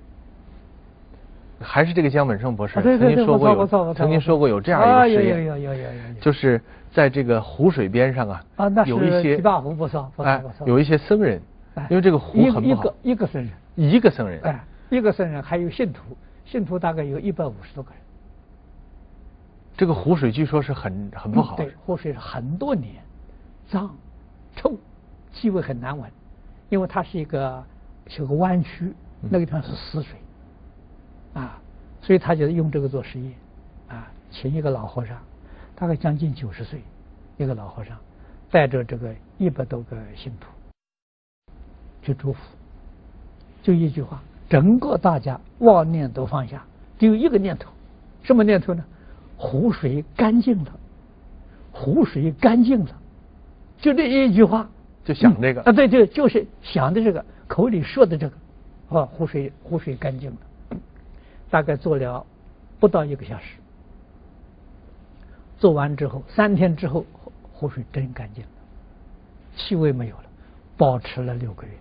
还是这个江本胜博士对曾经说过有这样一个实验， 有， 就是在这个湖水边上那是有一些几大湖不少， 有一些僧人，因为这个湖很不好， 一个僧人， 一个僧人， 一个僧人还有信徒大概有150多个人。 这个湖水据说是很不好， 对，湖水是很多年，脏、臭，气味很难闻，因为它是个弯曲，那个地方是死水，所以他就用这个做实验，请一个老和尚，大概将近90岁，一个老和尚，带着这个100多个信徒去祝福，就一句话，整个大家妄念都放下，只有一个念头，什么念头呢？湖水干净了，湖水干净了，就这一句话， 就想这个对，就是想的这个，口里说的这个，湖水干净了。大概做了不到1个小时，做完之后3天之后，湖水真干净了，气味没有了，保持了6个月。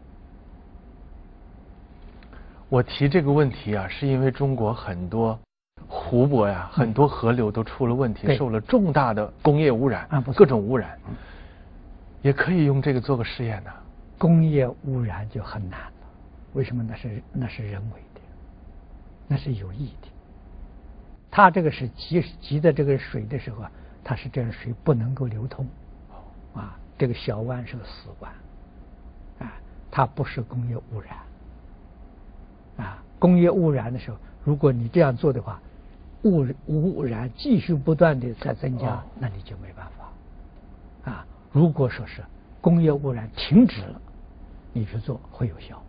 我提这个问题是因为中国很多湖泊很多河流都出了问题，受了重大的工业污染，各种污染，也可以用这个做个试验呢。 工业污染就很难了，为什么？那是人为的，那是有意的。它这个是急的这个水的时候它是这样，水不能够流通，这个小湾是个死湾，它不是工业污染，工业污染的时候，如果你这样做的话，污染继续不断的在增加，那你就没办法，如果说是工业污染停止了，你去做会有效。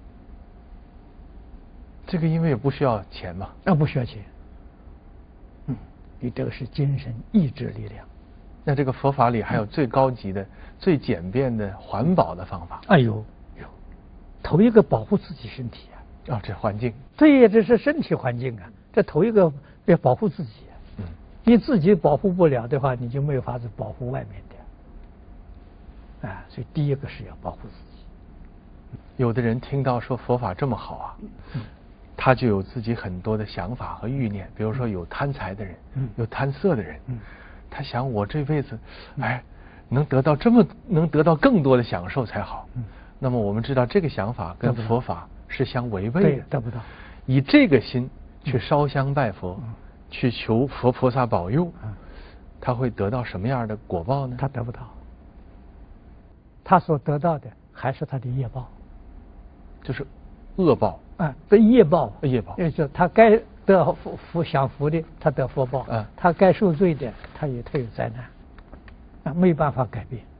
这个因为也不需要钱嘛， 不需要钱，你这个是精神意志力量。 那这个佛法里还有最高级的、最简便的环保的方法？ 有，头一个保护自己身体这环境。 对呀，这是身体环境这头一个要保护自己你自己保护不了的话，你就没有法子保护外面的所以第一个是要保护自己。 有的人听到说佛法这么好他就有自己很多的想法和欲念，比如说有贪财的人，有贪色的人，他想我这辈子能得到更多的享受才好。那么我们知道这个想法跟佛法是相违背的， 得不到。 以这个心去烧香拜佛，去求佛菩萨保佑，他会得到什么样的果报呢？ 他得不到，他所得到的还是他的业报， 就是恶报的业报。就他该得享福的，他得福报；他该受罪的，他有灾难，没办法改变。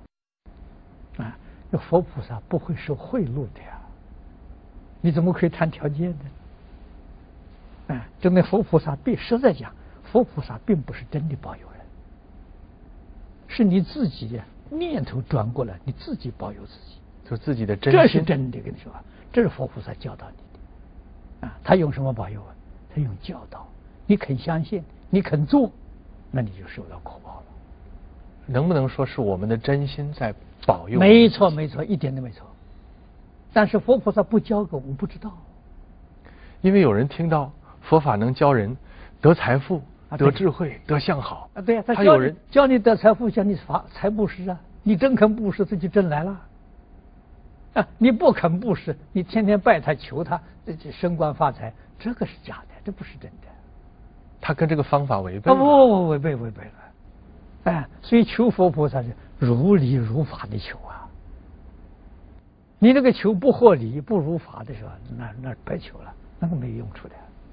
佛菩萨不会受贿赂的你怎么可以谈条件呢？真的佛菩萨实在讲，佛菩萨并不是真的保佑人，是你自己念头转过来，你自己保佑自己， 就自己的真心， 这是真的。跟你说，这是佛菩萨教导你的他用什么保佑他用教导。你肯相信，你肯做，那你就受到果报了。 能不能说是我们的真心在保佑？ 没错，一点都没错。但是佛菩萨不教给我们，不知道。 因为有人听到佛法能教人得财富、得智慧、得相好对他有人教你得财富，教你财布施你真肯布施，他就真来了。你不肯布施，你天天拜他求他升官发财，这个是假的，这不是真的。 他跟这个方法违背不违背了。所以求佛菩萨是如理如法的求你那个求不合理不如法的时候，那白求了，那个没用处的。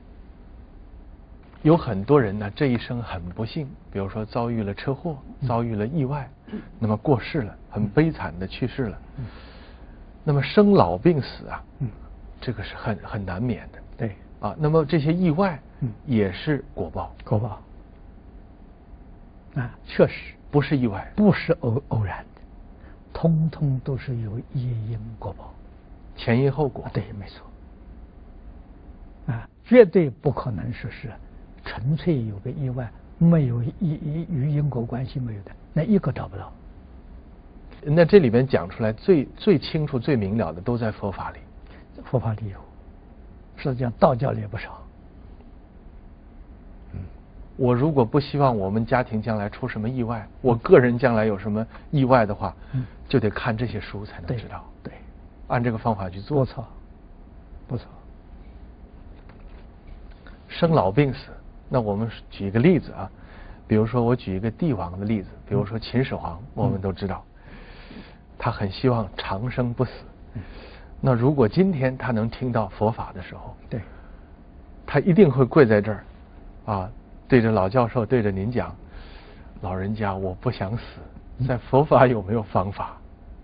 有很多人呢，这一生很不幸，比如说遭遇了车祸，遭遇了意外，那么过世了，很悲惨的去世了。 那么生老病死啊，这个是很难免的。 对。 啊，那么这些意外，也是果报。 果报。啊，确实不是意外， 不是偶然的，通通都是有业因果报， 前因后果。 对，没错。啊，绝对不可能说是纯粹有个意外，没有与因果关系没有的，那一个找不到。 那这里边讲出来最清楚、最明了的，都在佛法里。 佛法里有，实际上道教里也不少。 我如果不希望我们家庭将来出什么意外，我个人将来有什么意外的话，就得看这些书才能知道。 对， 按这个方法去做。 不错，不错。 生老病死，那我们举一个例子啊，比如说我举一个帝王的例子，比如说秦始皇，我们都知道，他很希望长生不死。那如果今天他能听到佛法的时候， 对， 他一定会跪在这儿，啊，对着老教授，对着您讲，老人家，我不想死，在佛法有没有方法？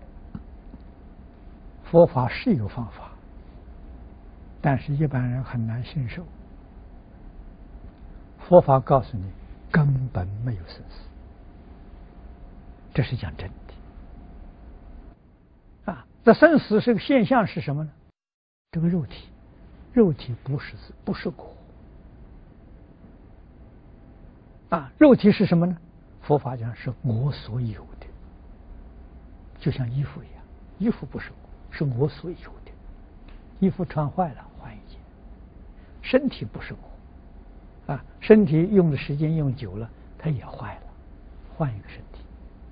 佛法是有方法，但是一般人很难信受。佛法告诉你，根本没有生死，这是讲真的。啊，这生死是个现象是什么呢？这个肉体不是果。啊，肉体是什么呢？佛法讲是我所有的，就像衣服一样，衣服不是我，是我所有的。衣服穿坏了换一件。身体不是我，啊，身体用的时间用久了，它也坏了，换一个身体。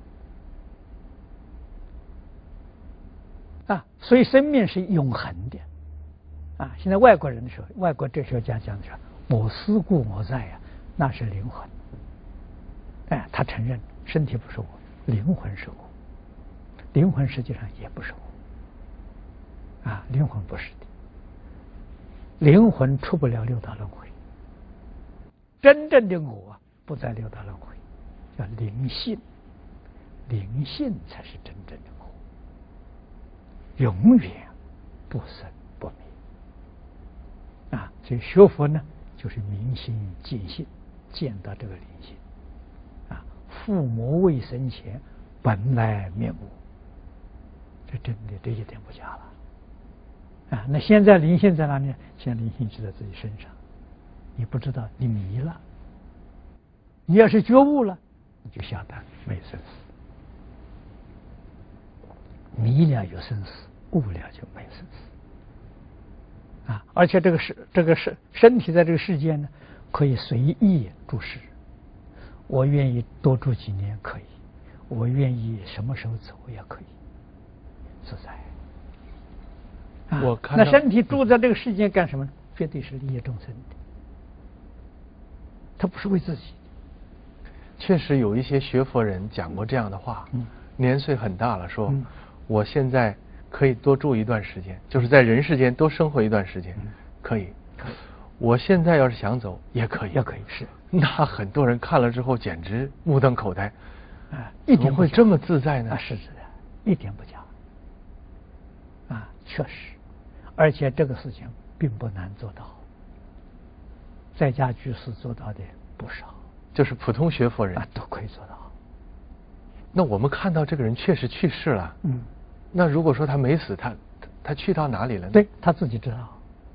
啊，所以生命是永恒的。啊，现在外国人的时候，外国哲学家讲的是我思故我在呀，那是灵魂。哎，他承认身体不是我，灵魂是我，灵魂实际上也不是我。啊，灵魂不是的，灵魂出不了六道轮回。真正的我不在六道轮回，叫灵性，灵性才是真正的我，永远不生不灭。啊，所以学佛呢，就是明心见性，见到这个灵性。啊，父母未生前，本来面目，这真的这一点不假了。啊，那现在灵性在哪里？现在灵性就在自己身上，你不知道，你迷了。你要是觉悟了，你就晓得没生死。迷了有生死，悟了就没生死。啊，而且这个身体在这个世界呢，可以随意住世。我愿意多住几年可以，我愿意什么时候走也可以，自在。啊， 我看到那身体住在这个世界干什么呢？绝对是利益众生的，他不是为自己的。 确实有一些学佛人讲过这样的话，年岁很大了，说我现在可以多住一段时间，就是在人世间多生活一段时间，可以。我现在要是想走也可以， 也可以是。 那很多人看了之后简直目瞪口呆， 啊， 一点会这么自在呢？ 啊，是自在，一点不假。啊，确实，而且这个事情并不难做到，在家居士做到的不少， 就是普通学佛人啊都可以做到。 那我们看到这个人确实去世了，那如果说他没死，他去到哪里了呢？ 对，他自己知道。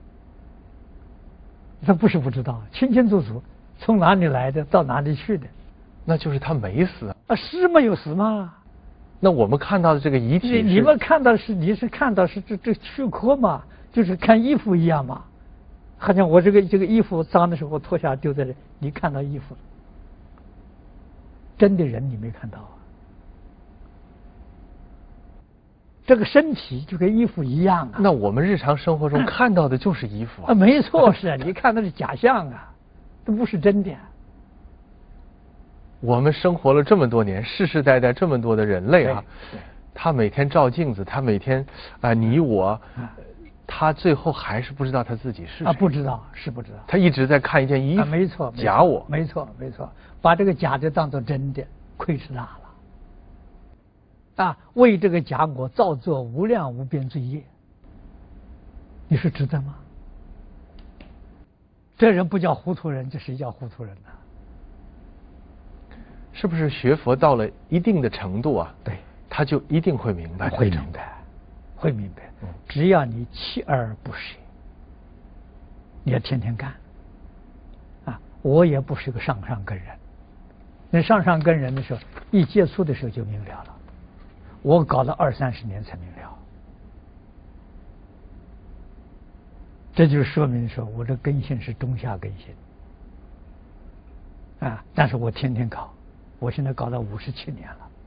他不是不知道，清清楚楚，从哪里来的，到哪里去的。 那就是他没死啊，是没有死嘛？ 那我们看到的这个遗体， 你们看到是你是看到是这躯壳嘛，就是看衣服一样嘛。好像我这个衣服脏的时候我脱下来丢在这，你看到衣服了，真的人你没看到啊。这个身体就跟衣服一样啊。 那我们日常生活中看到的就是衣服啊，没错，是啊，你看的是假象啊，这不是真的。 我们生活了这么多年，世世代代这么多的人类啊，他每天照镜子，他每天你我，他最后还是不知道他自己是谁啊，不知道，是不知道。 他一直在看一件衣服， 没错， 假我， 没错，没错，把这个假的当做真的，亏是大了。 为这个假我造作无量无边罪业，你说值得吗？这人不叫糊涂人，这谁叫糊涂人呢？ 是不是学佛到了一定的程度啊？ 对， 他就一定会明白。 会明白，会明白。只要你锲而不舍，你要天天干。我也不是个上根人，那上根人的时候，一接触的时候就明了了。我搞了20-30年才明了，这就说明说我这根性是中下根性但是我天天搞，我现在搞了57年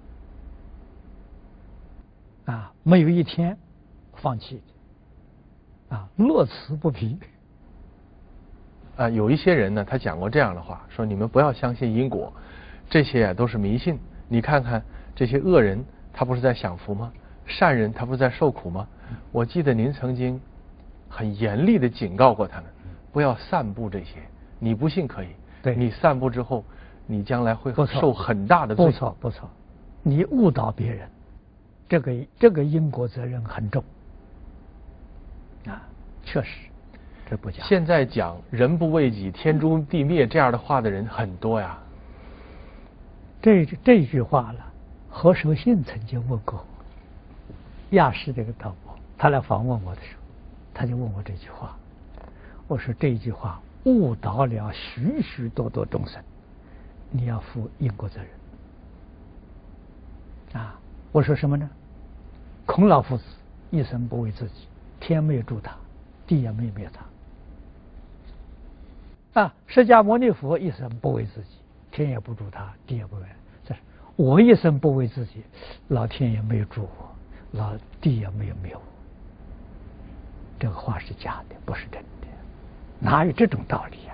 了，没有一天放弃乐此不疲。 有一些人呢，他讲过这样的话，说你们不要相信因果，这些都是迷信。你看看这些恶人，他不是在享福吗？善人他不是在受苦吗？我记得您曾经很严厉的警告过他们，不要散布这些。你不信可以， 对， 你散布之后，你将来会受很大的罪。 不错，你误导别人，这个因果责任很重确实。这不讲。 现在讲人不为己，天诛地灭这样的话的人很多呀。 这句话了，何守信曾经问过亚视这个导播，他来访问我的时候，他就问我这句话。我说这句话误导了许许多多众生，你要负因果责任我说什么呢？孔老夫子一生不为自己，天没有助他，地也没有灭他。释迦牟尼佛一生不为自己，天也不助他，地也不为。这是我一生不为自己，老天也没有助我，老地也没有灭我。这个话是假的，不是真的，哪有这种道理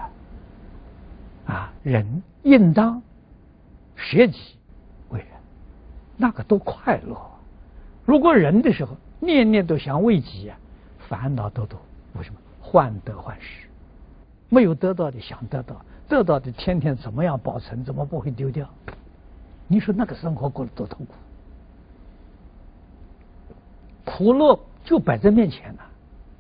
人应当舍己为人，那个多快乐如果人的时候念念都想为己烦恼多多。为什么？患得患失。没有得到的想得到，得到的天天怎么样保存，怎么不会丢掉？你说那个生活过得多痛苦，苦乐就摆在面前了。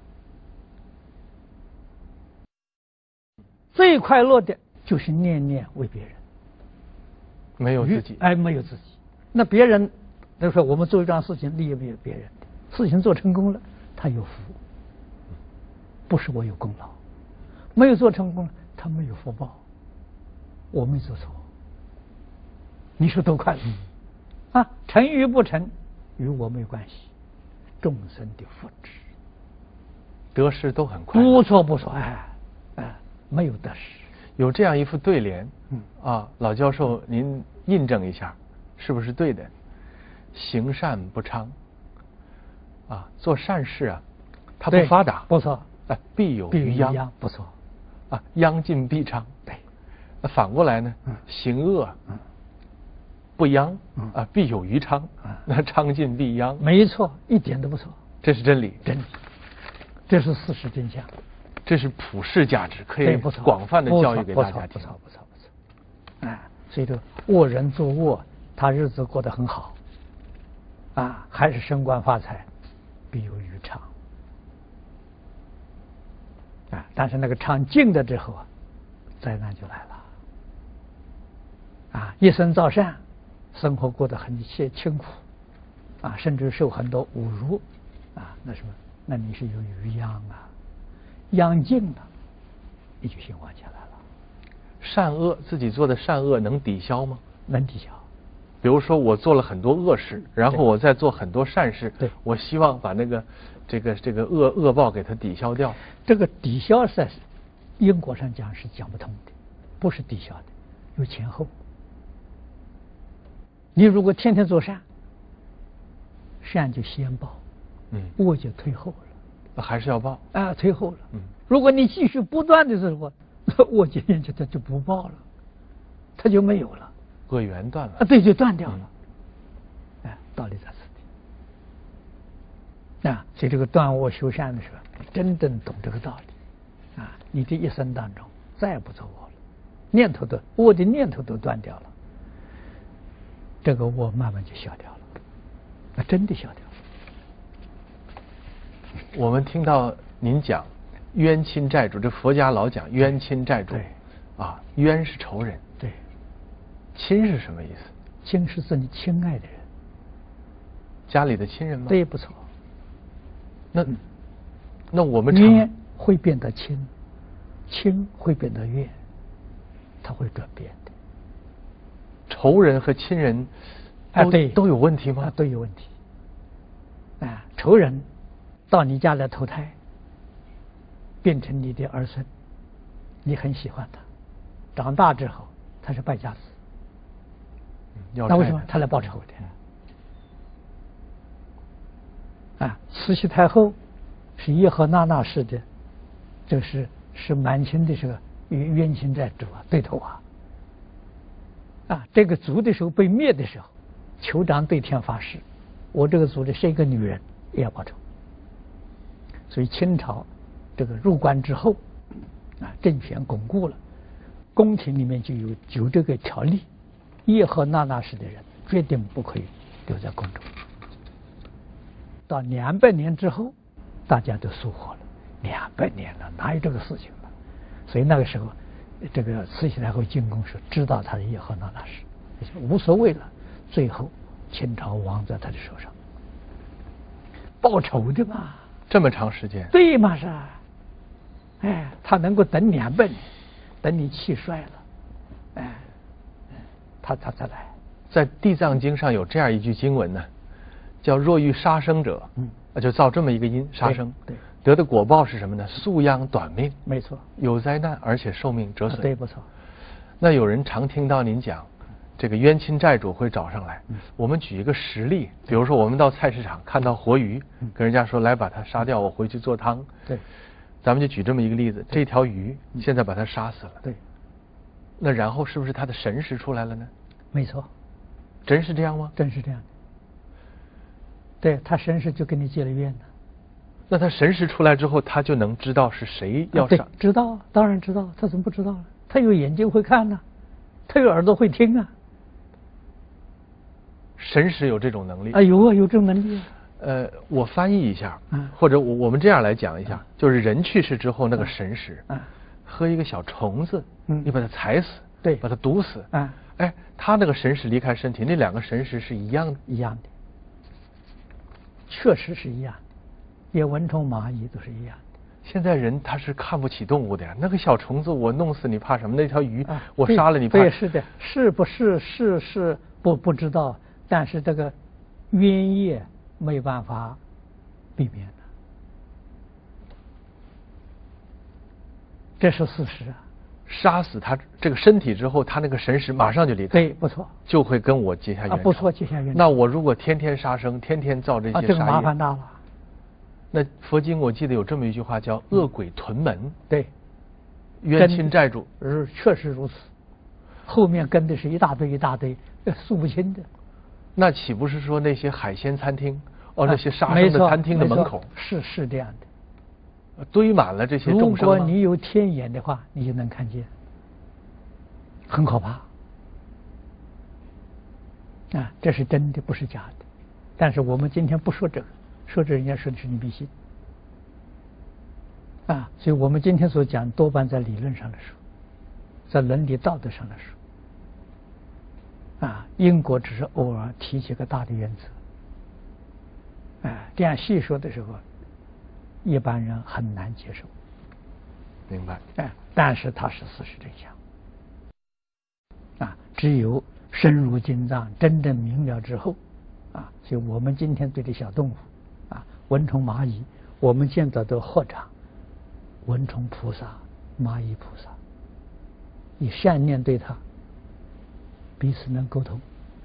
最快乐的就是念念为别人， 没有自己。 没有自己。那别人，比如说我们做一桩事情，利益别人，事情做成功了，他有福，不是我有功劳。没有做成功，他没有福报，我没做错，你说多快乐成与不成与我没有关系，众生的福祉得失都很快乐。 不错没有得失。 有这样一副对联老教授您印证一下是不是对的？行善不昌做善事它不发达， 不错必有余殃， 不错殃尽必昌。 对， 那反过来呢？行恶不殃必有余昌，那昌尽必殃。 没错，一点都不错。 这是真理，这是事实真相， 这是普世价值，可以广泛的教育给大家听。 不错。所以这恶人作恶，他日子过得很好还是升官发财，必有余昌。但是那个昌尽了之后灾难就来了一生造善，生活过得很清苦甚至受很多侮辱那什么，那你是有余殃殃尽了，你就兴旺起来了。 善恶自己做的善恶能抵消吗？ 能抵消。 比如说我做了很多恶事，然后我再做很多善事，我希望把这个恶报给它抵消掉。 这个抵消在因果上讲是讲不通的，不是抵消的，有前后。你如果天天做善，善就先报，恶就退后了。 还是要报退后了。如果你继续不断的时候，恶今天就不报了，它就没有了， 恶缘断了。 对，就断掉了。道理在此地。所以这个断恶修善的时候，真正懂这个道理你这一生当中再也不做恶了，念头恶的念头都断掉了，这个恶慢慢就消掉那真的消掉。 我们听到您讲冤亲债主，这佛家老讲冤亲债主。 对。 啊，冤是仇人。 对。 亲是什么意思？ 亲是自己亲爱的人。 家里的亲人吗？ 对，不错。 那我们冤会变得亲，亲会变得怨，它会转变的。 仇人和亲人都有问题吗？ 都有问题。仇人到你家来投胎，变成你的儿孙，你很喜欢他，长大之后他是败家子。那为什么他来报仇的？慈禧太后是叶赫那纳氏的，这是满清的这个冤亲债主对头这个族的时候被灭的时候，酋长对天发誓，我这个族的是一个女人也要报仇。所以清朝这个入关之后政权巩固了，宫廷里面就有这个条例，叶赫那纳氏的人决定不可以留在宫中。到200年之后，大家都疏忽了，200年了，哪有这个事情了？所以那个时候，这个慈禧太后进宫时知道他的叶赫那纳氏，无所谓了。最后清朝亡在他的手上，报仇的嘛。 这么长时间？ 对嘛是。他能够等200年，等你气衰了，他再来。 在《地藏经》上有这样一句经文呢，叫若遇杀生者，就造这么一个因，杀生， 对， 得的果报是什么呢？宿殃短命。 没错， 有灾难，而且寿命折损。 对，不错。 那有人常听到您讲，这个冤亲债主会找上来。我们举一个实例，比如说我们到菜市场看到活鱼，跟人家说来把它杀掉，我回去做汤。 对。 咱们就举这么一个例子，这条鱼现在把它杀死了。 对。 那然后是不是它的神识出来了呢？ 没错。 真是这样吗？ 真是这样的。对，他神识就跟你结了怨了。 那他神识出来之后，他就能知道是谁要杀？ 知道，当然知道，他怎么不知道呢？他有眼睛会看呢，他有耳朵会听啊。 神识有这种能力？ 有这种能力。 我翻译一下，或者我们这样来讲一下，就是人去世之后那个神识，和一个小虫子，你把它踩死， 对， 把它毒死，他那个神识离开身体，那2个神识是一样的， 一样的，确实是一样的，连蚊虫蚂蚁都是一样的。 现在人他是看不起动物的呀，那个小虫子我弄死你怕什么？那条鱼我杀了你怕？ 对，是的，是不是不知道，但是这个冤业没办法避免的，这是事实啊。 杀死他这个身体之后，他那个神识马上就离开。 对，不错， 就会跟我结下冤仇。 不错，结下冤仇。 那我如果天天杀生，天天造这些杀业， 这个麻烦大了。 那佛经我记得有这么一句话叫恶鬼屯门。 对， 冤亲债主确实如此，后面跟的是一大堆数不清的。 那岂不是说那些海鲜餐厅那些杀生的餐厅的门口是这样的， 堆满了这些众生吗？ 如果你有天眼的话，你就能看见，很可怕这是真的，不是假的。但是我们今天不说这个，说这人家说的是你迷信所以我们今天所讲多半在理论上的说，在伦理道德上的说因果只是偶尔提起个大的原则这样细说的时候，一般人很难接受。 明白但是它是事实真相只有深入经藏，真正明了之后所以我们今天对这小动物蚊虫蚂蚁，我们见到的合掌蚊虫菩萨、蚂蚁菩萨，以善念对它，彼此能沟通。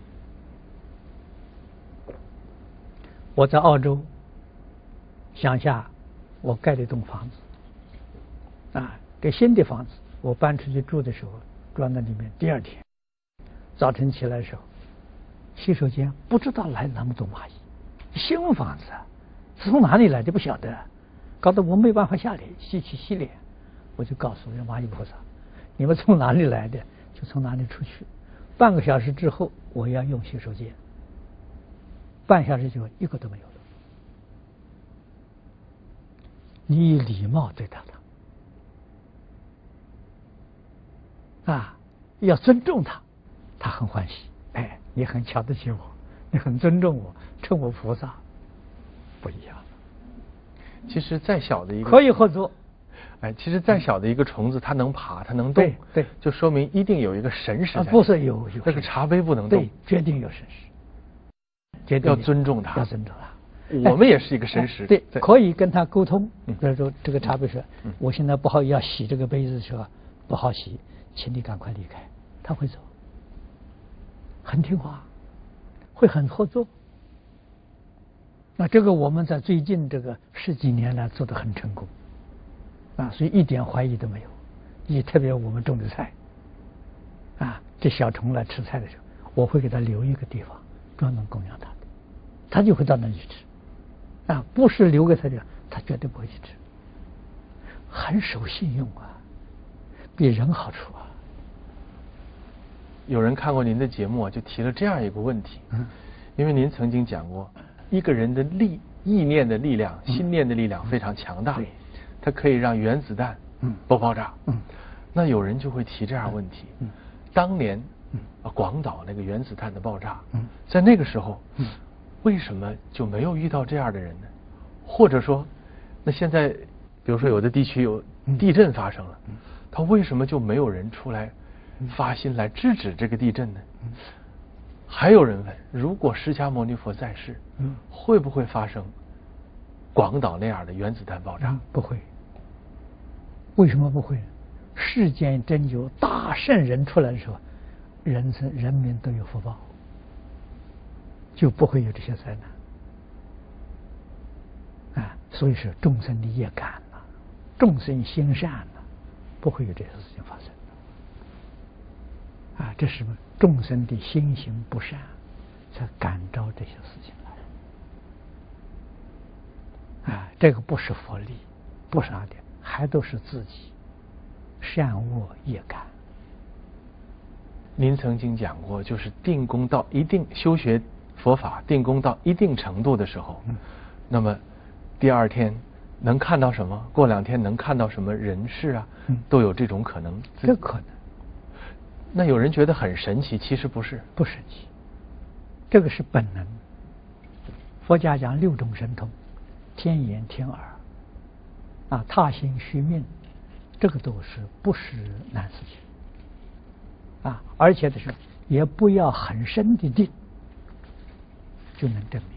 我在澳洲乡下，我盖了一栋房子这新的房子我搬出去住的时候，住在里面，第2天早晨起来的时候，洗手间不知道来那么多蚂蚁，新房子从哪里来的不晓得，搞得我没办法下脸去洗脸。我就告诉蚂蚁菩萨，你们从哪里来的就从哪里出去，半个小时之后我要用洗手间半小时就一个都没有了。你以礼貌对待他，啊，要尊重他，他很欢喜。哎，你很瞧得起我，你很尊重我，称我菩萨，不一样。 其实再小的一个可以合作。 哎，其实再小的一个虫子，它能爬，它能动， 对， 就说明一定有一个神识在。 不是有那个茶杯不能动， 对，决定有神识，决定要尊重它， 要尊重它。 我们也是一个神识， 对，可以跟他沟通。 比如说这个茶杯说，我现在不好要洗这个杯子的时候不好洗，请你赶快离开。他会走，很听话，会很合作。那这个我们在最近这个10几年来做得很成功，啊，所以一点怀疑都没有。也特别我们种的菜，啊，这小虫来吃菜的时候，我会给他留一个地方专门供养他的，他就会到那里去吃。啊，不是留给他的，他绝对不会去吃。很守信用啊，比人好处啊。 有人看过您的节目啊，就提了这样一个问题，因为您曾经讲过，一个人的意念的力量、心念的力量非常强大，它可以让原子弹不爆炸。那有人就会提这样问题，当年广岛那个原子弹的爆炸，在那个时候，为什么就没有遇到这样的人呢？或者说，那现在比如说有的地区有地震发生了，他为什么就没有人出来发心来制止这个地震呢？还有人问，如果释迦牟尼佛在世，会不会发生广岛那样的原子弹爆炸？ 不会。为什么不会？世间真有大圣人出来的时候，人民都有福报，就不会有这些灾难。啊，所以说众生的业感呐，众生心善呐，不会有这些事情发生。啊，这是众生的心行不善，才感召这些事情来。啊，这个不是佛力，不是啥的，还都是自己善恶业感。 您曾经讲过，就是定功到一定修学佛法，定功到一定程度的时候，那么第二天能看到什么？过2天能看到什么人事啊？都有这种可能。 这可能。 那有人觉得很神奇，其实不是， 不神奇，这个是本能。佛家讲6种神通：天眼、天耳，啊，他心、虚命，这个都是不是难事情，啊，而且的是也不要很深的定就能证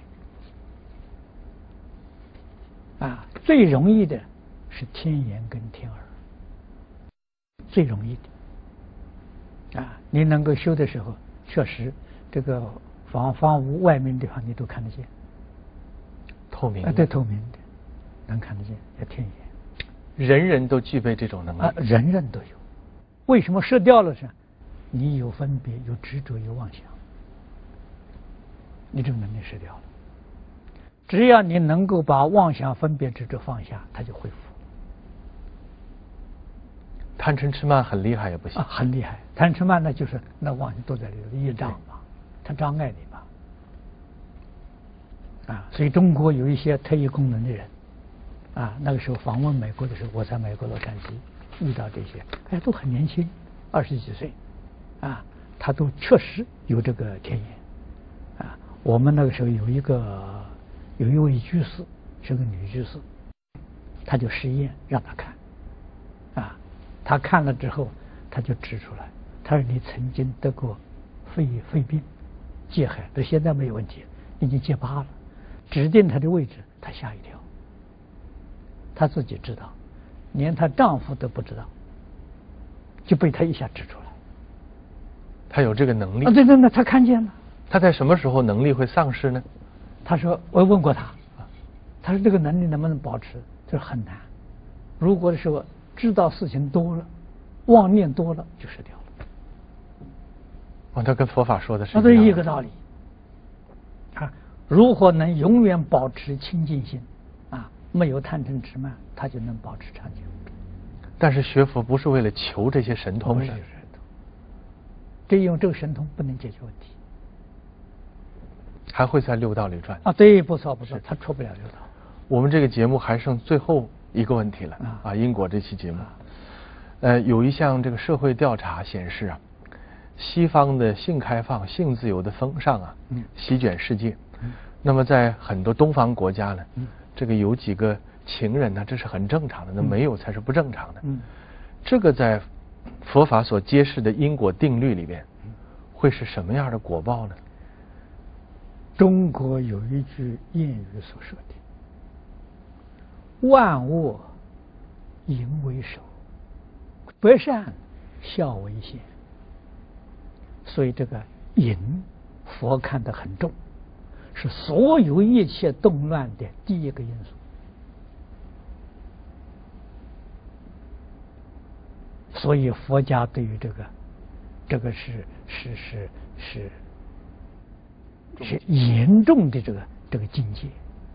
明。啊，最容易的是天眼跟天耳，最容易的。啊，你能够修的时候，确实这个房屋外面的地方你都看得见， 透明的， 对，透明的，能看得见，叫天眼。 人人都具备这种能力， 人人都有。为什么射掉了是？你有分别，有执着，有妄想，你这个能力失掉了。只要你能够把妄想、分别、执着放下，它就恢复。 贪嗔痴慢很厉害也不行， 很厉害。贪嗔慢呢，就是那妄想都在里头，业障嘛，它障碍你嘛。啊，所以中国有一些特异功能的人，啊，那个时候访问美国的时候，我在美国洛杉矶遇到这些，哎，都很年轻，20几岁，啊，他都确实有这个天眼。啊，我们那个时候有一位居士，是个女居士，他就实验让他看，啊。他看了之后，他就指出来，他说你曾经得过肺病、结核，但现在没有问题，已经结疤了。指定他的位置，他吓一跳，他自己知道，连她丈夫都不知道，就被他一下指出来。 他有这个能力啊？对，那他看见了。 他在什么时候能力会丧失呢？ 他说，我问过他，他说这个能力能不能保持，这很难。如果说知道事情多了，妄念多了，就失掉了。 哦，他跟佛法说的是那这一个道理。啊，如何能永远保持清净心？啊，没有贪嗔痴慢，他就能保持长久。 但是学佛不是为了求这些神通的， 这用这个神通不能解决问题。 还会在六道里转。 啊，对，不错不错，他出不了六道。 我们这个节目还剩最后一个问题了啊，因果这期节目，有一项这个社会调查显示啊，西方的性开放、性自由的风尚啊，席卷世界。那么在很多东方国家呢，这个有几个情人呢，这是很正常的，那没有才是不正常的。这个在佛法所揭示的因果定律里边，会是什么样的果报呢？ 中国有一句谚语所说的：“万恶淫为首，百善孝为先。”所以这个淫，佛看得很重，是所有一切动乱的第一个因素。所以佛家对于这个是严重的这个境界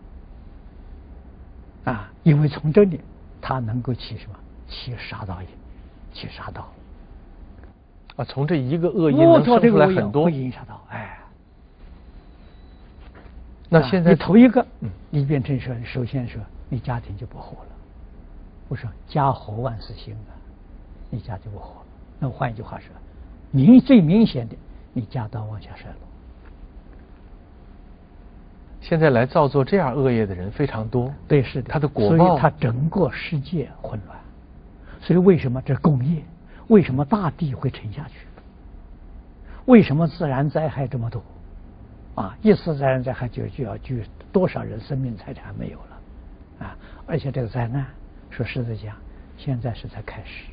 啊，因为从这里它能够起什么？起杀盗因，起杀盗啊，从这一个恶因能生出来很多， 会影响到哎。 那现在你头一个，你变成说，首先说你家庭就不和了。我说家和万事兴啊，你家就不和了。那换一句话说，最明显的，你家道往下衰落。 现在来造作这样恶业的人非常多， 对，是的， 他的果报， 所以他整个世界混乱。所以为什么这共业？为什么大地会沉下去？为什么自然灾害这么多？啊，一次自然灾害就要多少人生命财产没有了啊！而且这个灾难，说实在讲，现在是才开始，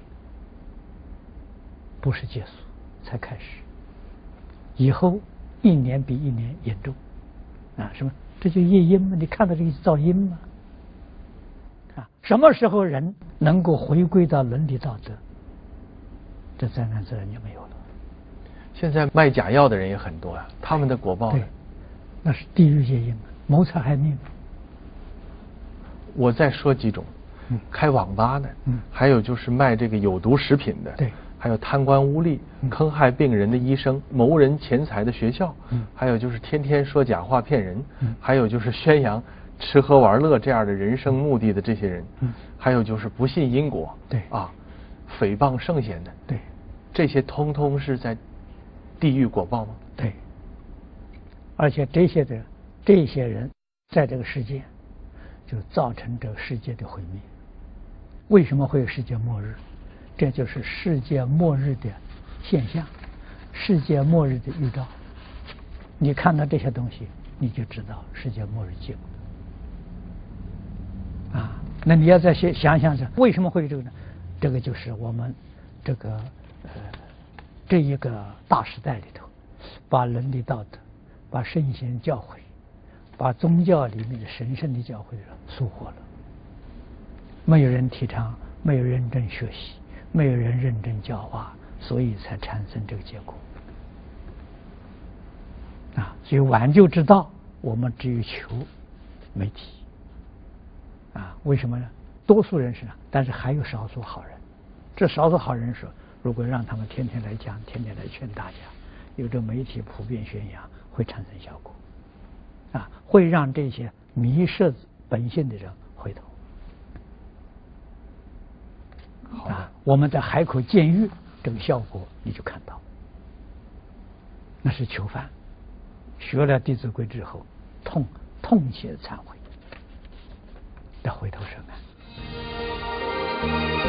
不是结束，才开始。以后一年比一年严重啊！什么？这就业因嘛？你看到这个造因吗？啊，什么时候人能够回归到伦理道德，这灾难自然就没有了。 现在卖假药的人也很多啊，他们的果报呢？ 那是地狱业因，谋财害命。 我再说几种，开网吧的，还有就是卖这个有毒食品的， 对， 还有贪官污吏、坑害病人的医生、谋人钱财的学校，还有就是天天说假话骗人，还有就是宣扬吃喝玩乐这样的人生目的的这些人，还有就是不信因果， 对啊，诽谤圣贤的， 对， 这些通通是在地狱果报吗？ 对，而且这些人在这个世界就造成这个世界的毁灭。为什么会有世界末日？这就是世界末日的现象，世界末日的预兆。你看到这些东西，你就知道世界末日近了啊。那你要再想想为什么会有这个呢？这个就是我们这一个大时代里头，把伦理道德、把圣贤教诲、把宗教里面的神圣的教诲疏忽了。没有人提倡，没有认真学习，没有人认真教化，所以才产生这个结果。啊，所以挽救之道，我们只有求媒体。啊，为什么呢？多数人是呢，但是还有少数好人。这少数好人说，如果让他们天天来讲，天天来劝大家，有这媒体普遍宣扬，会产生效果。啊，会让这些迷失本性的人回头。 好的， 我们在海口监狱这个效果你就看到，那是囚犯学了《弟子规》之后，痛切忏悔，要回头是岸。